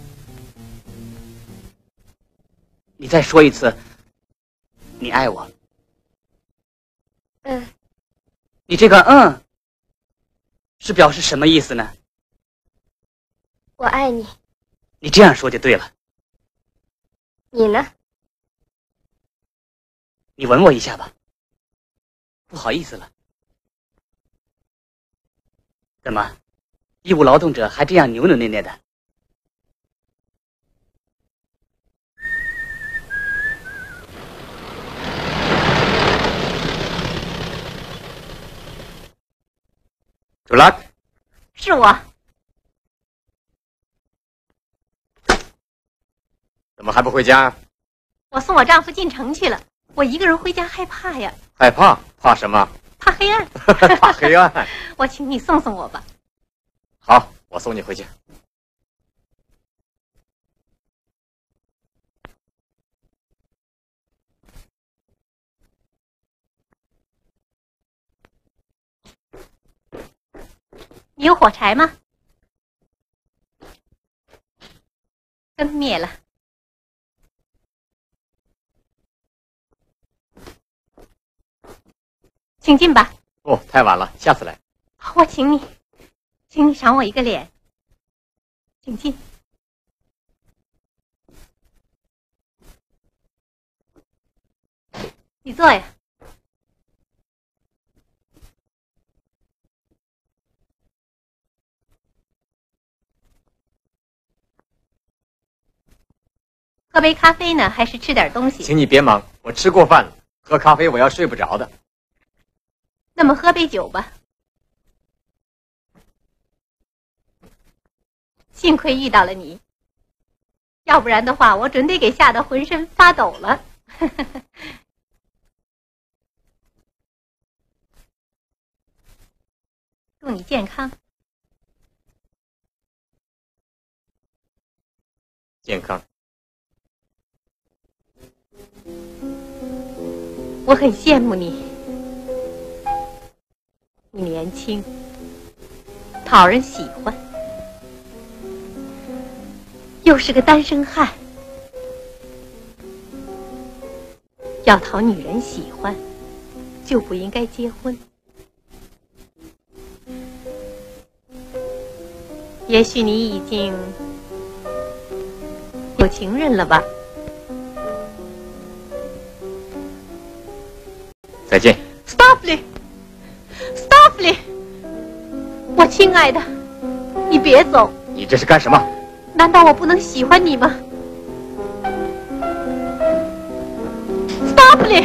你再说一次，你爱我。 嗯。 你这个嗯，是表示什么意思呢？ 我爱你。 你这样说就对了。 你呢？ 你吻我一下吧。不好意思了。怎么，义务劳动者还这样扭扭捏捏的？ 朱拉， 是我。 怎么还不回家？ 我送我丈夫进城去了，我一个人回家害怕呀。 害怕？怕什么？ 怕黑暗。 怕黑暗。 我请你送送我吧。 好，我送你回去。 你有火柴吗？灯灭了。请进吧。 哦，太晚了，下次来。 我请你，请你赏我一个脸。请进。你坐呀。喝杯咖啡呢，还是吃点东西？ 请你别忙，我吃过饭了，喝咖啡我要睡不着的。 那么喝杯酒吧。幸亏遇到了你，要不然的话，我准得给吓得浑身发抖了。祝你健康。 健康。 我很羡慕你，你年轻，讨人喜欢，又是个单身汉，要讨女人喜欢， 就不应该结婚。也许你已经有情人了吧？ 再见。 Stoply，Stoply， 我亲爱的，你别走。 你这是干什么？ 难道我不能喜欢你吗 ？Stoply。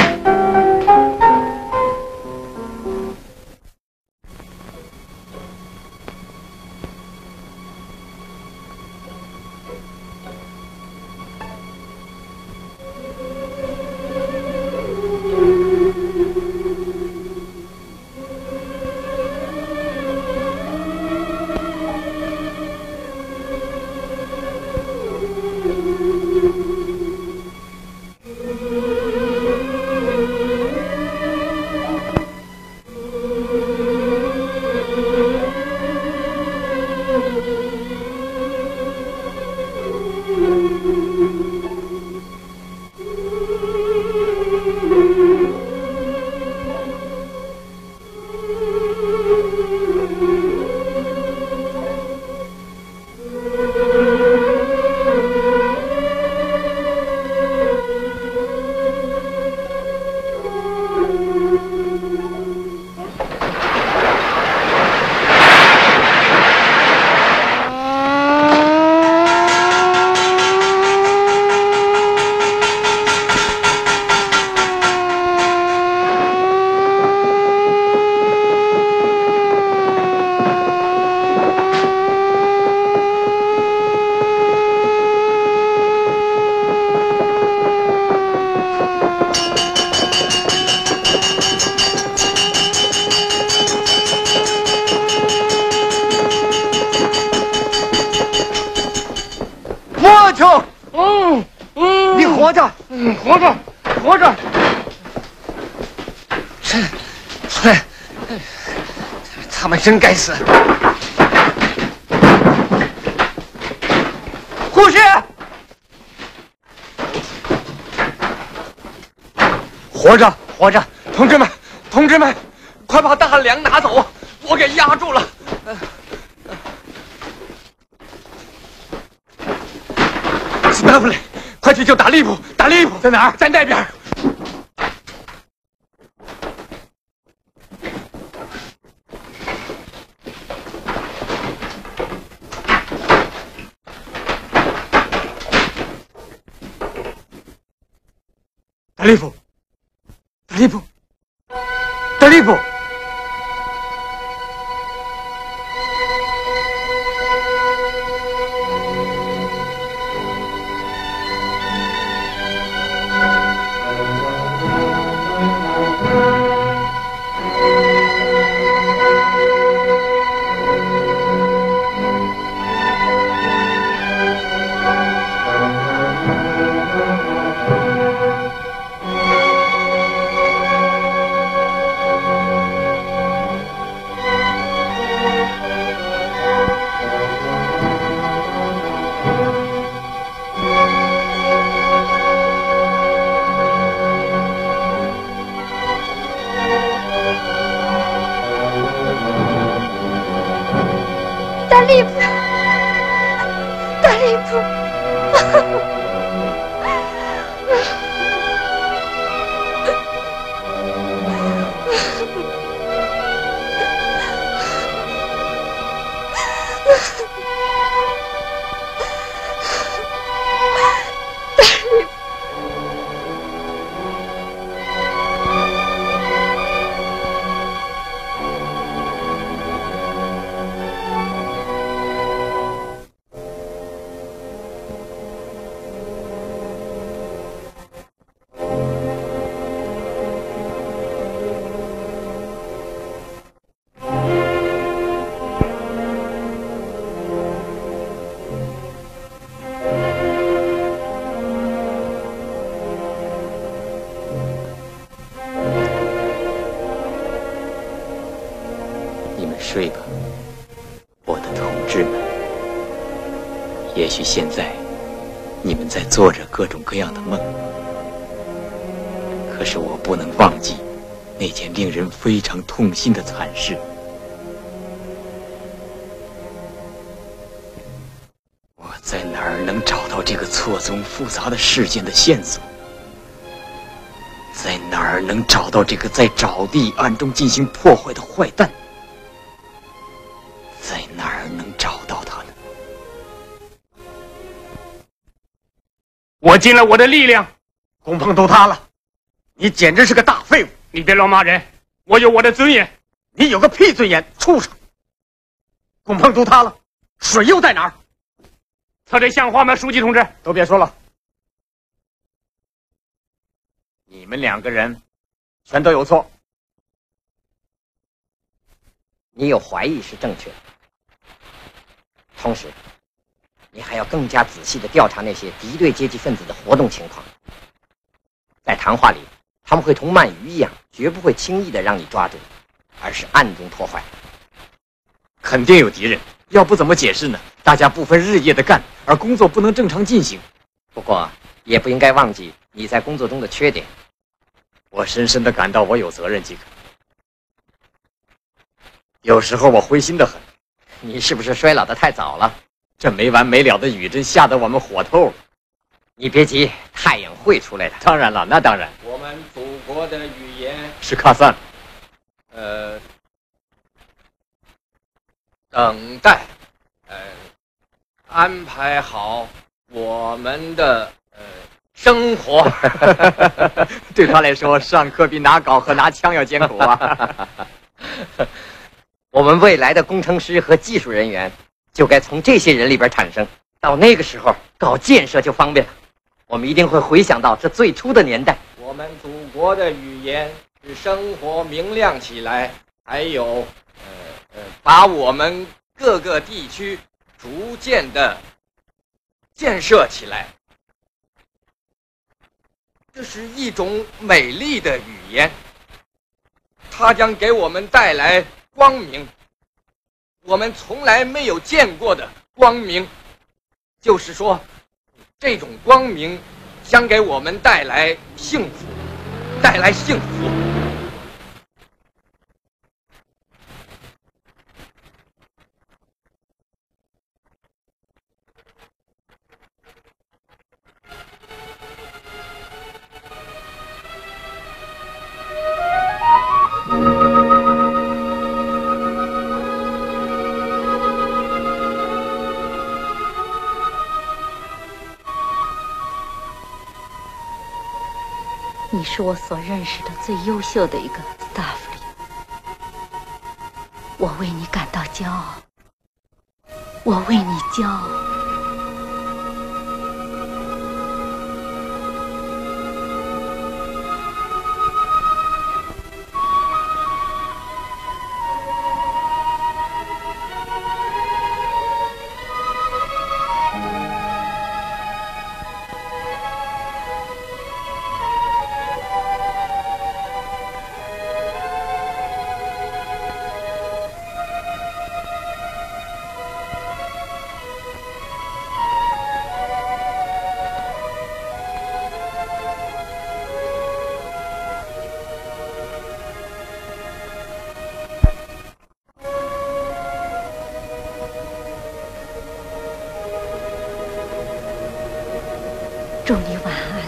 活着，嗯，活着，活着。这，这，他们真该死！护士，活着，活着！同志们，同志们，快把大梁拿走，我给压住了。斯塔弗雷，快去救达利普！达利普在哪儿？在那边。达利普，达利普，达利普！ 睡吧，我的同志们。也许现在你们在做着各种各样的梦，可是我不能忘记那件令人非常痛心的惨事。我在哪儿能找到这个错综复杂的事件的线索？在哪儿能找到这个在沼地暗中进行破坏的坏蛋？在哪儿能找到他呢？ 我尽了我的力量， 工棚都塌了，你简直是个大废物！ 你别乱骂人，我有我的尊严。 你有个屁尊严，畜生！工棚都塌了，水又在哪儿？ 他这像话吗，书记同志？ 都别说了， 你们两个人全都有错。 你有怀疑是正确的，同时，你还要更加仔细地调查那些敌对阶级分子的活动情况。在谈话里，他们会同鳗鱼一样，绝不会轻易地让你抓住，而是暗中破坏。 肯定有敌人，要不怎么解释呢？大家不分日夜的干，而工作不能正常进行。 不过，也不应该忘记你在工作中的缺点。 我深深地感到我有责任，即可。有时候我灰心得很。 你是不是衰老得太早了？ 这没完没了的雨真吓得我们火透了。 你别急，太阳会出来的。 当然了，那当然。 我们祖国的语言是卡赞。 呃，等待，呃，安排好我们的呃生活。 对他来说，上课比拿稿和拿枪要艰苦啊。 我们未来的工程师和技术人员就该从这些人里边产生，到那个时候搞建设就方便了。我们一定会回想到这最初的年代。 我们祖国的语言使生活明亮起来，还有呃呃，把我们各个地区逐渐的建设起来。这是一种美丽的语言，它将给我们带来光明，我们从来没有见过的光明。就是说，这种光明将给我们带来幸福，带来幸福。 你是我所认识的最优秀的一个 staff 里，我为你感到骄傲，我为你骄傲。祝你晚安。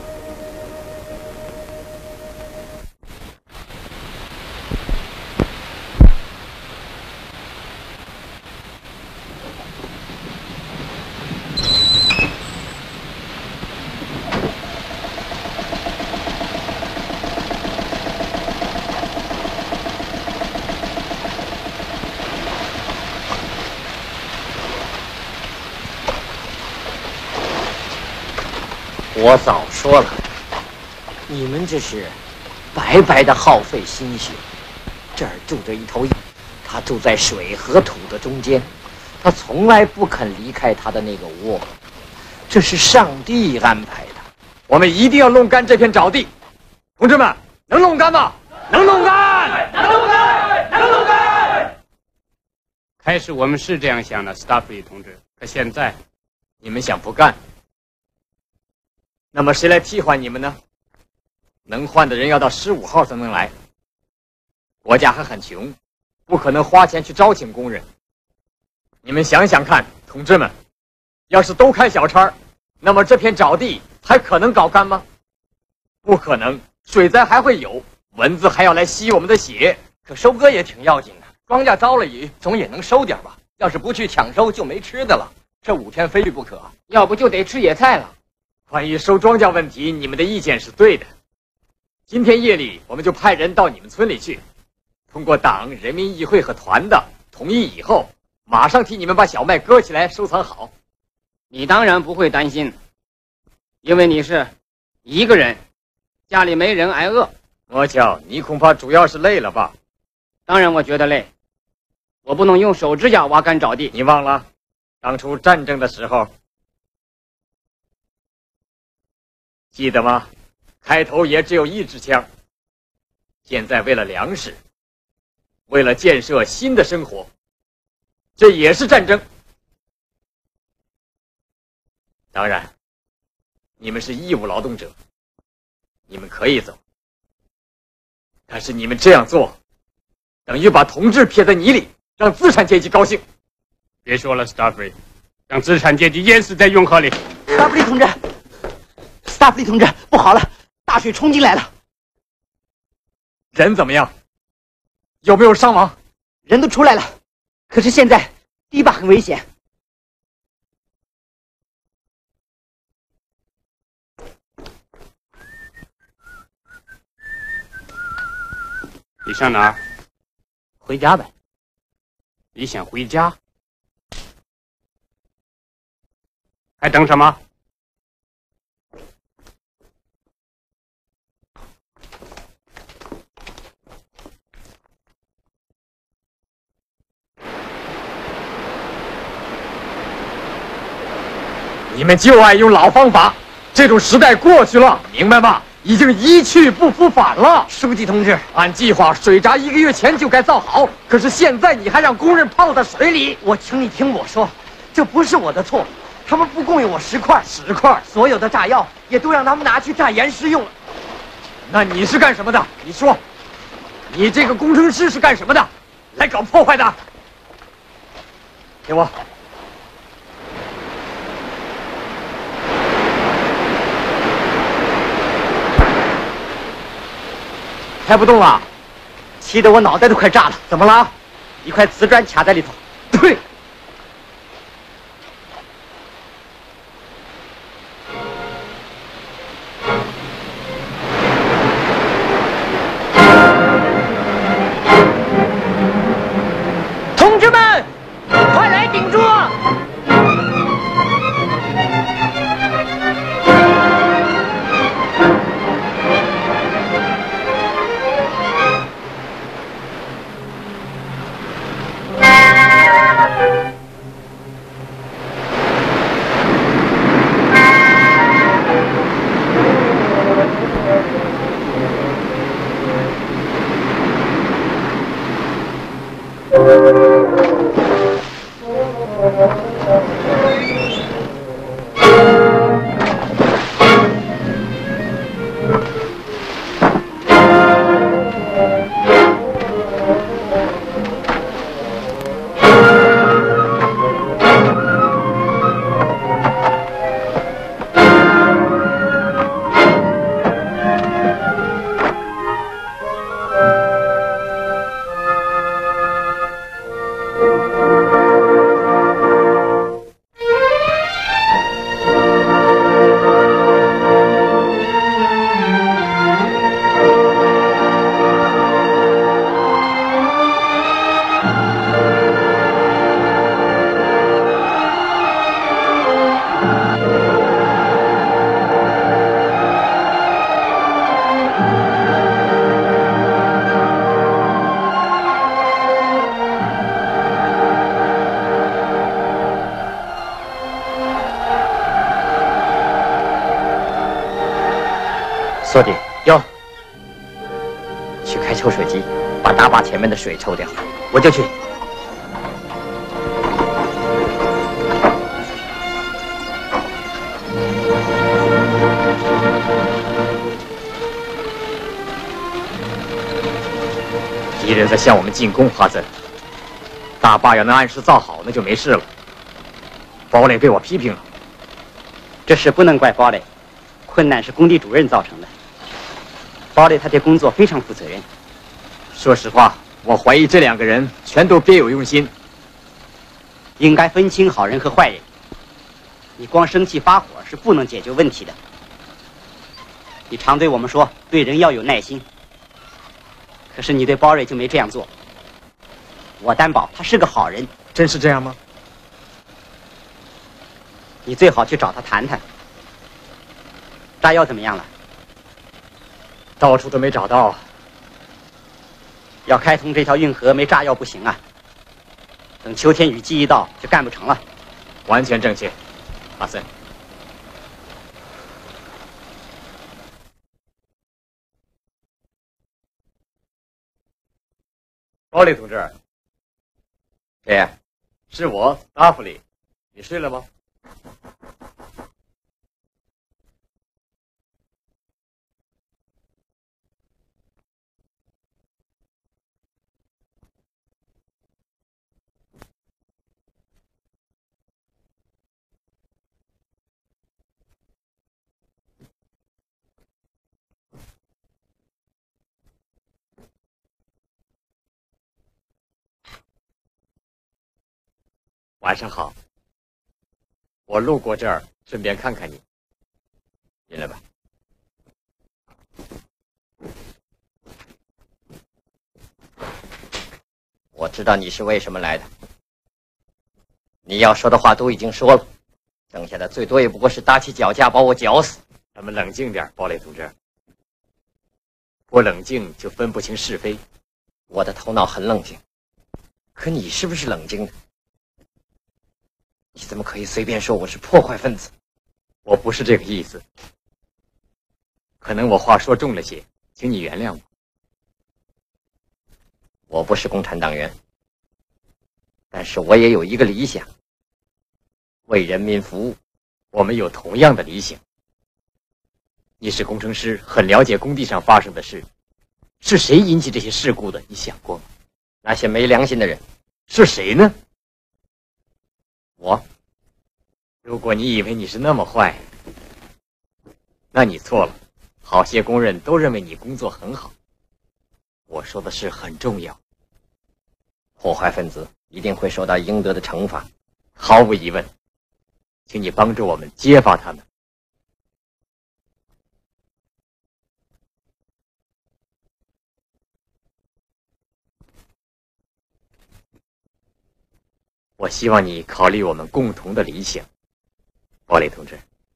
我早说了，你们这是白白的耗费心血。这儿住着一头鹰，它住在水和土的中间，它从来不肯离开它的那个窝。这是上帝安排的。 我们一定要弄干这片沼地。同志们，能弄干吗？能弄干！ 能弄干！能弄干！开始我们是这样想的，斯塔弗里同志。可现在， 你们想不干？那么谁来替换你们呢？能换的人要到十五号才能来。 国家还很穷，不可能花钱去招请工人。你们想想看，同志们，要是都开小差，那么这片沼地还可能搞干吗？不可能，水灾还会有，蚊子还要来吸我们的血。 可收割也挺要紧的，庄稼遭了雨，总也能收点吧？要是不去抢收，就没吃的了。这五天非去不可， 要不就得吃野菜了。 关于收庄稼问题，你们的意见是对的。今天夜里，我们就派人到你们村里去，通过党、人民议会和团的同意以后，马上替你们把小麦割起来收藏好。 你当然不会担心，因为你是一个人，家里没人挨饿。 我瞧你恐怕主要是累了吧？ 当然我觉得累，我不能用手指甲挖干沼地。 你忘了当初战争的时候，记得吗？开头也只有一支枪，现在为了粮食，为了建设新的生活，这也是战争。当然，你们是义务劳动者，你们可以走，但是你们这样做，等于把同志撇在泥里，让资产阶级高兴。 别说了 ，Starfleet， 让资产阶级淹死在运河里。 Starfleet 同志 ，Starfleet 同志，不好了，大水冲进来了。 人怎么样？有没有伤亡？ 人都出来了，可是现在堤坝很危险。 你上哪儿？ 回家呗。 你想回家？还等什么？ 你们就爱用老方法，这种时代过去了，明白吗？已经一去不复返了。 书记同志， 按计划，水闸一个月前就该造好，可是现在你还让工人泡在水里。 我请你听我说，这不是我的错，他们不供应我石块， 石块， 所有的炸药也都让他们拿去炸岩石用了。 那你是干什么的？你说，你这个工程师是干什么的？来搞破坏的？给我。开不动了， 气得我脑袋都快炸了。 怎么了？ 一块瓷砖卡在里头。 对。 同志们，快来顶住！ 缩底，有。去开抽水机，把大坝前面的水抽掉。我就去。敌人人在向我们进攻，哈森。大坝要能按时造好，那就没事了。堡垒被我批评了， 这事不能怪堡垒，困难是工地主任造成的。堡垒他对工作非常负责任。 说实话，我怀疑这两个人全都别有用心。 应该分清好人和坏人。你光生气发火是不能解决问题的。你常对我们说对人要有耐心，可是你对包瑞就没这样做。我担保他是个好人。 真是这样吗？ 你最好去找他谈谈。炸药怎么样了？ 到处都没找到。 要开通这条运河，没炸药不行啊。等秋天雨季一到，就干不成了。 完全正确，哈森。包里同志。 谁呀？ 是我，阿弗里。你睡了吗？晚上好，我路过这儿，顺便看看你。进来吧。 我知道你是为什么来的。你要说的话都已经说了，剩下的最多也不过是打起脚架把我绞死。 咱们冷静点，堡垒同志。不冷静就分不清是非。 我的头脑很冷静，可你是不是冷静的？你怎么可以随便说我是破坏分子？ 我不是这个意思，可能我话说重了些，请你原谅我。 我不是共产党员，但是我也有一个理想，为人民服务。 我们有同样的理想。你是工程师，很了解工地上发生的事，是谁引起这些事故的？你想过吗？ 那些没良心的人。 是谁呢？ 我。 如果你以为你是那么坏，那你错了。好些工人都认为你工作很好。我说的是很重要。 破坏分子一定会受到应得的惩罚。 毫无疑问，请你帮助我们揭发他们。我希望你考虑我们共同的理想，堡垒同志。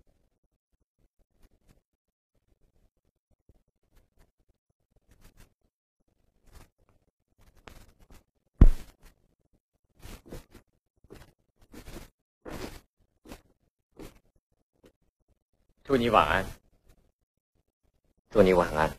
祝你晚安。 祝你晚安。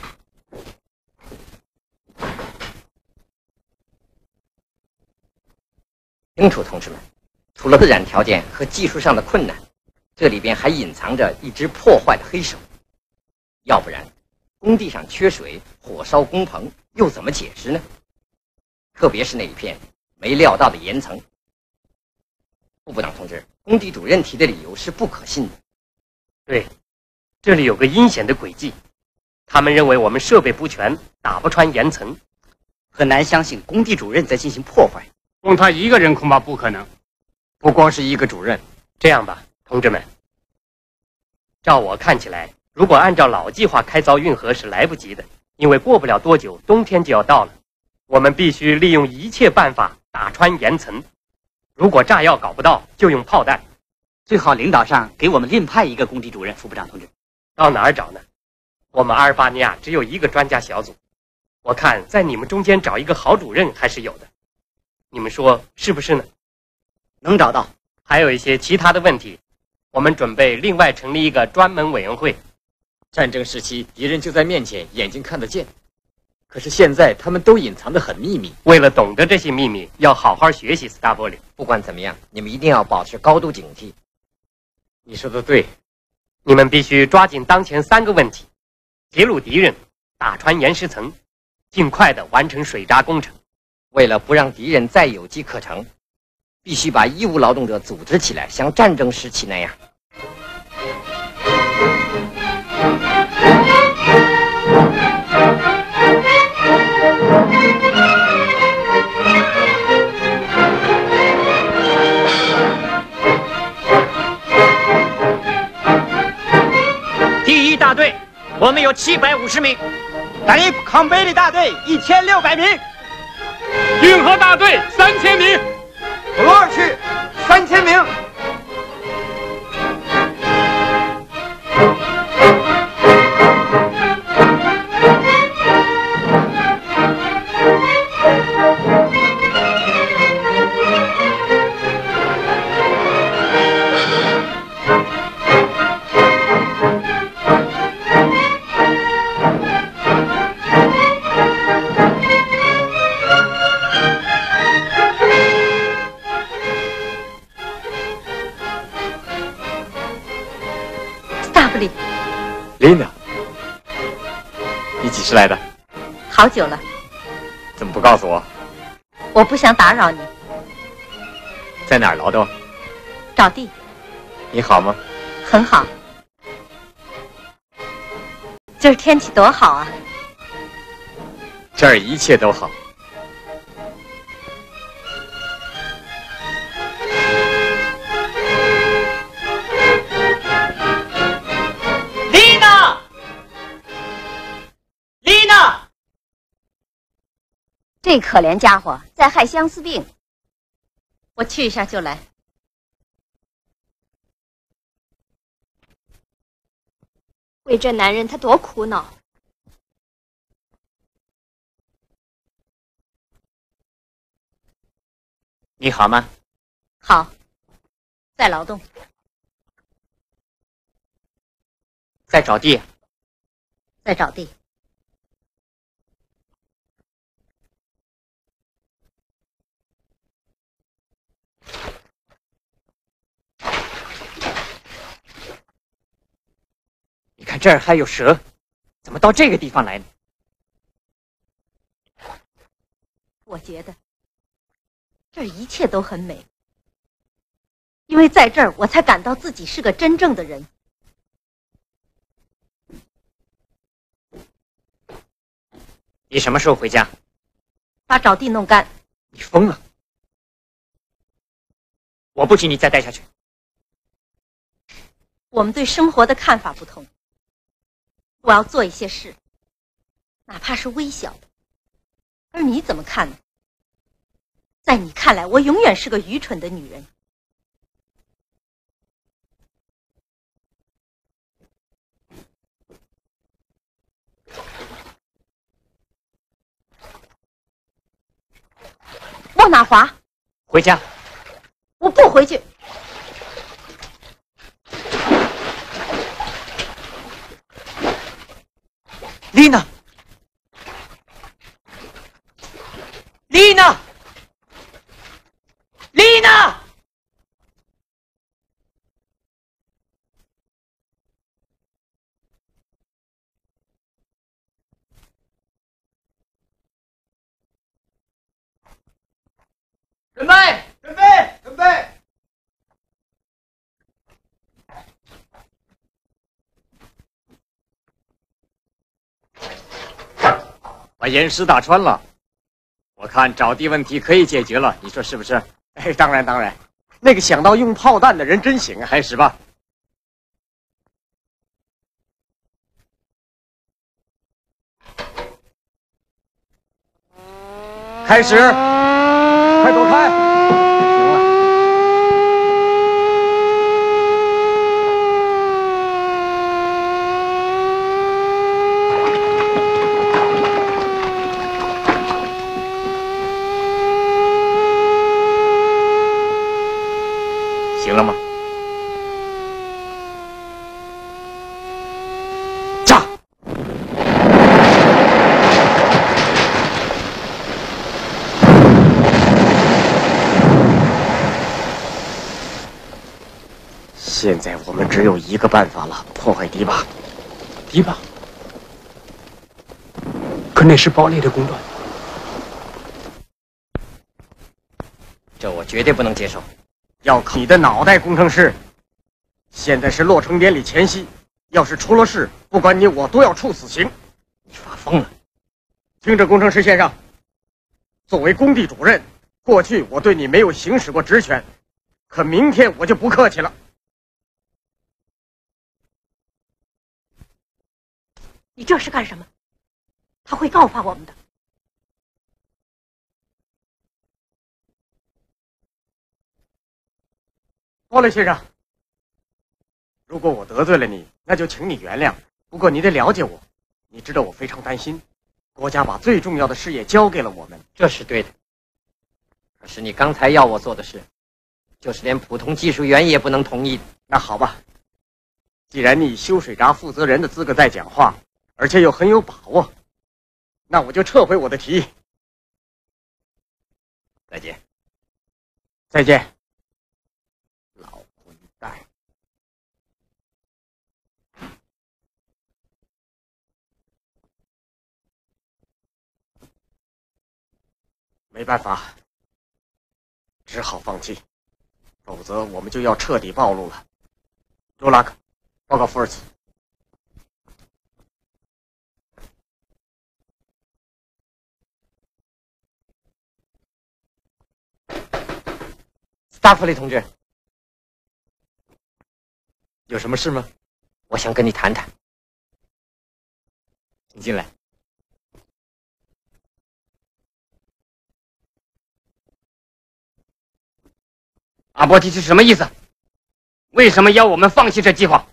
清楚，同志们，除了自然条件和技术上的困难，这里边还隐藏着一只破坏的黑手。要不然，工地上缺水，火烧工棚，又怎么解释呢？特别是那一片没料到的岩层。副部长同志，工地主任提的理由是不可信的。 对，这里有个阴险的诡计，他们认为我们设备不全，打不穿岩层。 很难相信工地主任在进行破坏。 光他一个人恐怕不可能。 不光是一个主任。 这样吧，同志们，照我看起来，如果按照老计划开凿运河是来不及的，因为过不了多久冬天就要到了。我们必须利用一切办法打穿岩层。如果炸药搞不到，就用炮弹。 最好领导上给我们另派一个工地主任。副部长同志， 到哪儿找呢？我们阿尔巴尼亚只有一个专家小组，我看在你们中间找一个好主任还是有的。你们说是不是呢？ 能找到。 还有一些其他的问题，我们准备另外成立一个专门委员会。 战争时期，敌人就在面前，眼睛看得见。可是现在他们都隐藏得很秘密。 为了懂得这些秘密，要好好学习斯大波里。 不管怎么样，你们一定要保持高度警惕。 你说的对， 你们必须抓紧当前三个问题：揭露敌人、打穿岩石层、 尽快的完成水闸工程。 为了不让敌人再有机可乘，必须把义务劳动者组织起来，像战争时期那样。 第一大队，我们有七百五十名； 打利康贝利大队一千六百名； 运河大队三千名； 土尔区三千名。 琳达，你几时来的？ 好久了。 怎么不告诉我？ 我不想打扰你。 在哪儿劳动？ 找地。 你好吗？ 很好。今儿天气多好啊！ 这儿一切都好。 这可怜家伙在害相思病，我去一下就来。 为这男人他多苦恼。 你好吗？ 好，在劳动， 在找地， 在找地。 你看这儿还有蛇，怎么到这个地方来呢？ 我觉得这儿一切都很美，因为在这儿我才感到自己是个真正的人。 你什么时候回家？ 把找地弄干。 你疯了！我不许你再待下去。 我们对生活的看法不同。我要做一些事，哪怕是微小的。而你怎么看呢？在你看来，我永远是个愚蠢的女人。莫哪华， 回家。 我不回去。 丽娜，丽娜，丽娜！ 准备，准备，准备！ 把岩石打穿了，我看找地问题可以解决了，你说是不是？ 哎，当然当然，那个想到用炮弹的人真行啊！ 开始吧。 开始，快躲开！行了。 行了吗？ 炸！现在我们只有一个办法了，破坏堤坝。 堤坝？ 可那是堡垒的工段。 这我绝对不能接受。 要靠你的脑袋，工程师！现在是落成典礼前夕，要是出了事，不管你我都要处死刑。 你发疯了！ 听着，工程师先生，作为工地主任，过去我对你没有行使过职权，可明天我就不客气了。 你这是干什么？他会告发我们的。 鲍雷先生，如果我得罪了你，那就请你原谅。不过你得了解我，你知道我非常担心，国家把最重要的事业交给了我们。 这是对的。可是你刚才要我做的事，就是连普通技术员也不能同意的。 那好吧，既然你以修水闸负责人的资格在讲话，而且又很有把握，那我就撤回我的提议。 再见。 再见。 老混蛋。 没办法，只好放弃，否则我们就要彻底暴露了。罗拉克，报告福尔茨。 斯塔弗利同志，有什么事吗？我想跟你谈谈。请进来。 阿波提是什么意思？为什么要我们放弃这计划？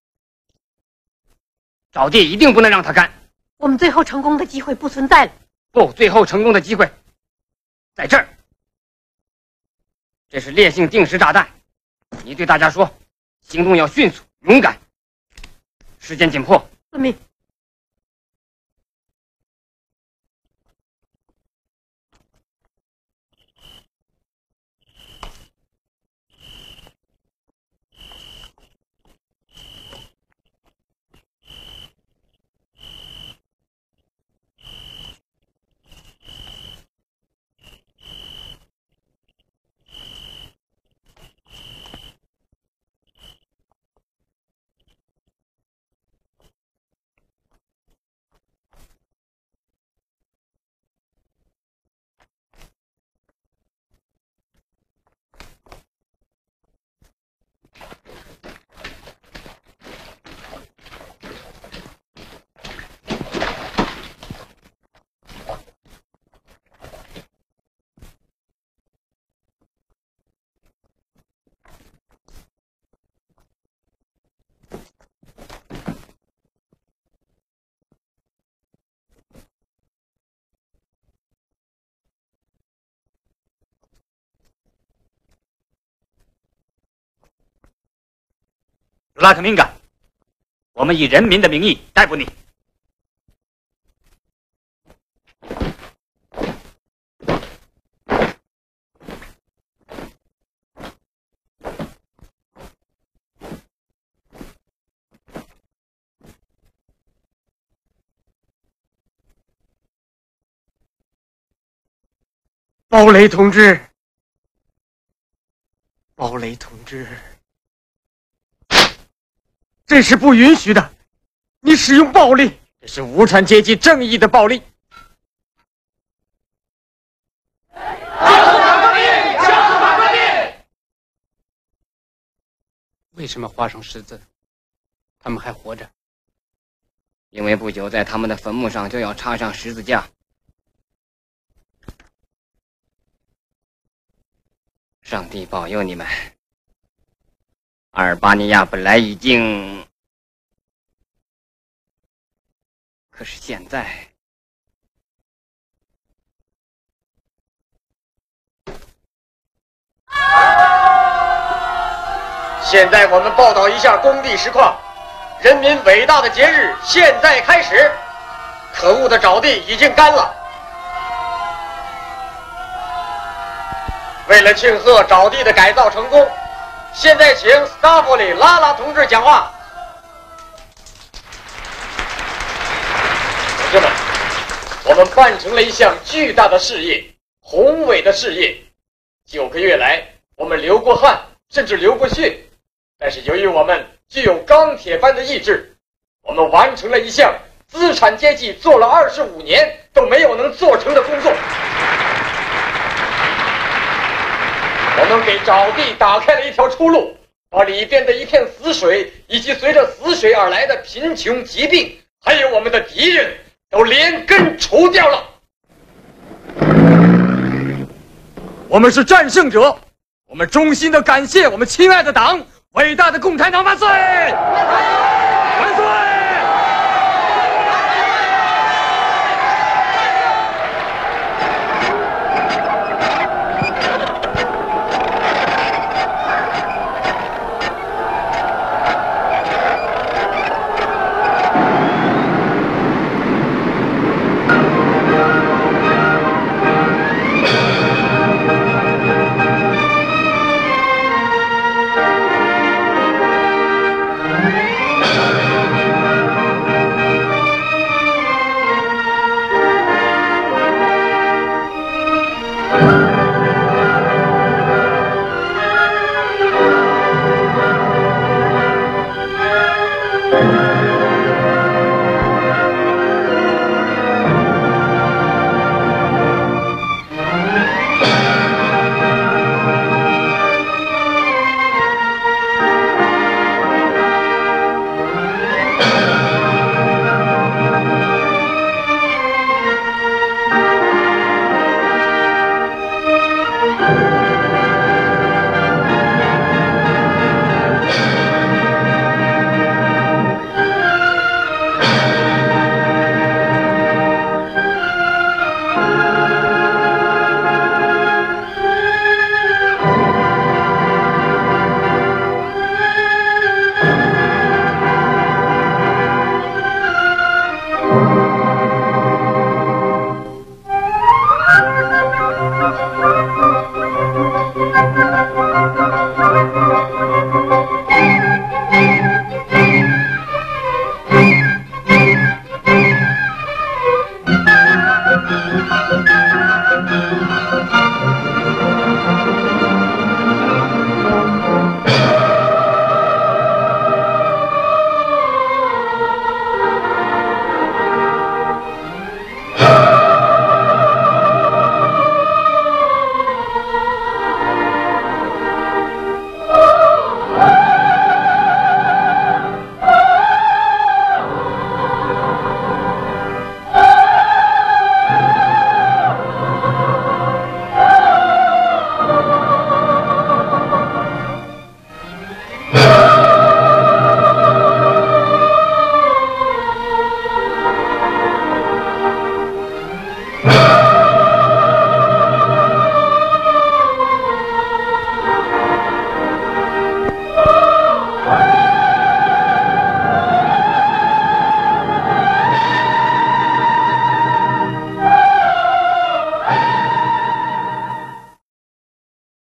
找地一定不能让他干。 我们最后成功的机会不存在了。 不，最后成功的机会在这儿。这是烈性定时炸弹，你对大家说，行动要迅速、勇敢。时间紧迫。 遵命。 拉克明嘎，我们以人民的名义逮捕你。 鲍雷同志，鲍雷同志。这是不允许的！你使用暴力，这是无产阶级正义的暴力。 加速反革命！加速反革命！ 为什么画上十字？他们还活着。 因为不久在他们的坟墓上就要插上十字架。上帝保佑你们！阿尔巴尼亚本来已经，可是现在， 现在我们报道一下工地实况。人民伟大的节日现在开始。可恶的沼地已经干了。为了庆贺沼地的改造成功，现在请斯塔弗里拉拉同志讲话。 同志们， 我们办成了一项巨大的事业，宏伟的事业。九个月来，我们流过汗，甚至流过血，但是由于我们具有钢铁般的意志，我们完成了一项资产阶级做了二十五年都没有能做成的工作。我们给沼地打开了一条出路，把里边的一片死水，以及随着死水而来的贫穷、疾病，还有我们的敌人，都连根除掉了。 我们是战胜者，我们衷心的感谢我们亲爱的党，伟大的共产党万岁！万岁！ Thank you.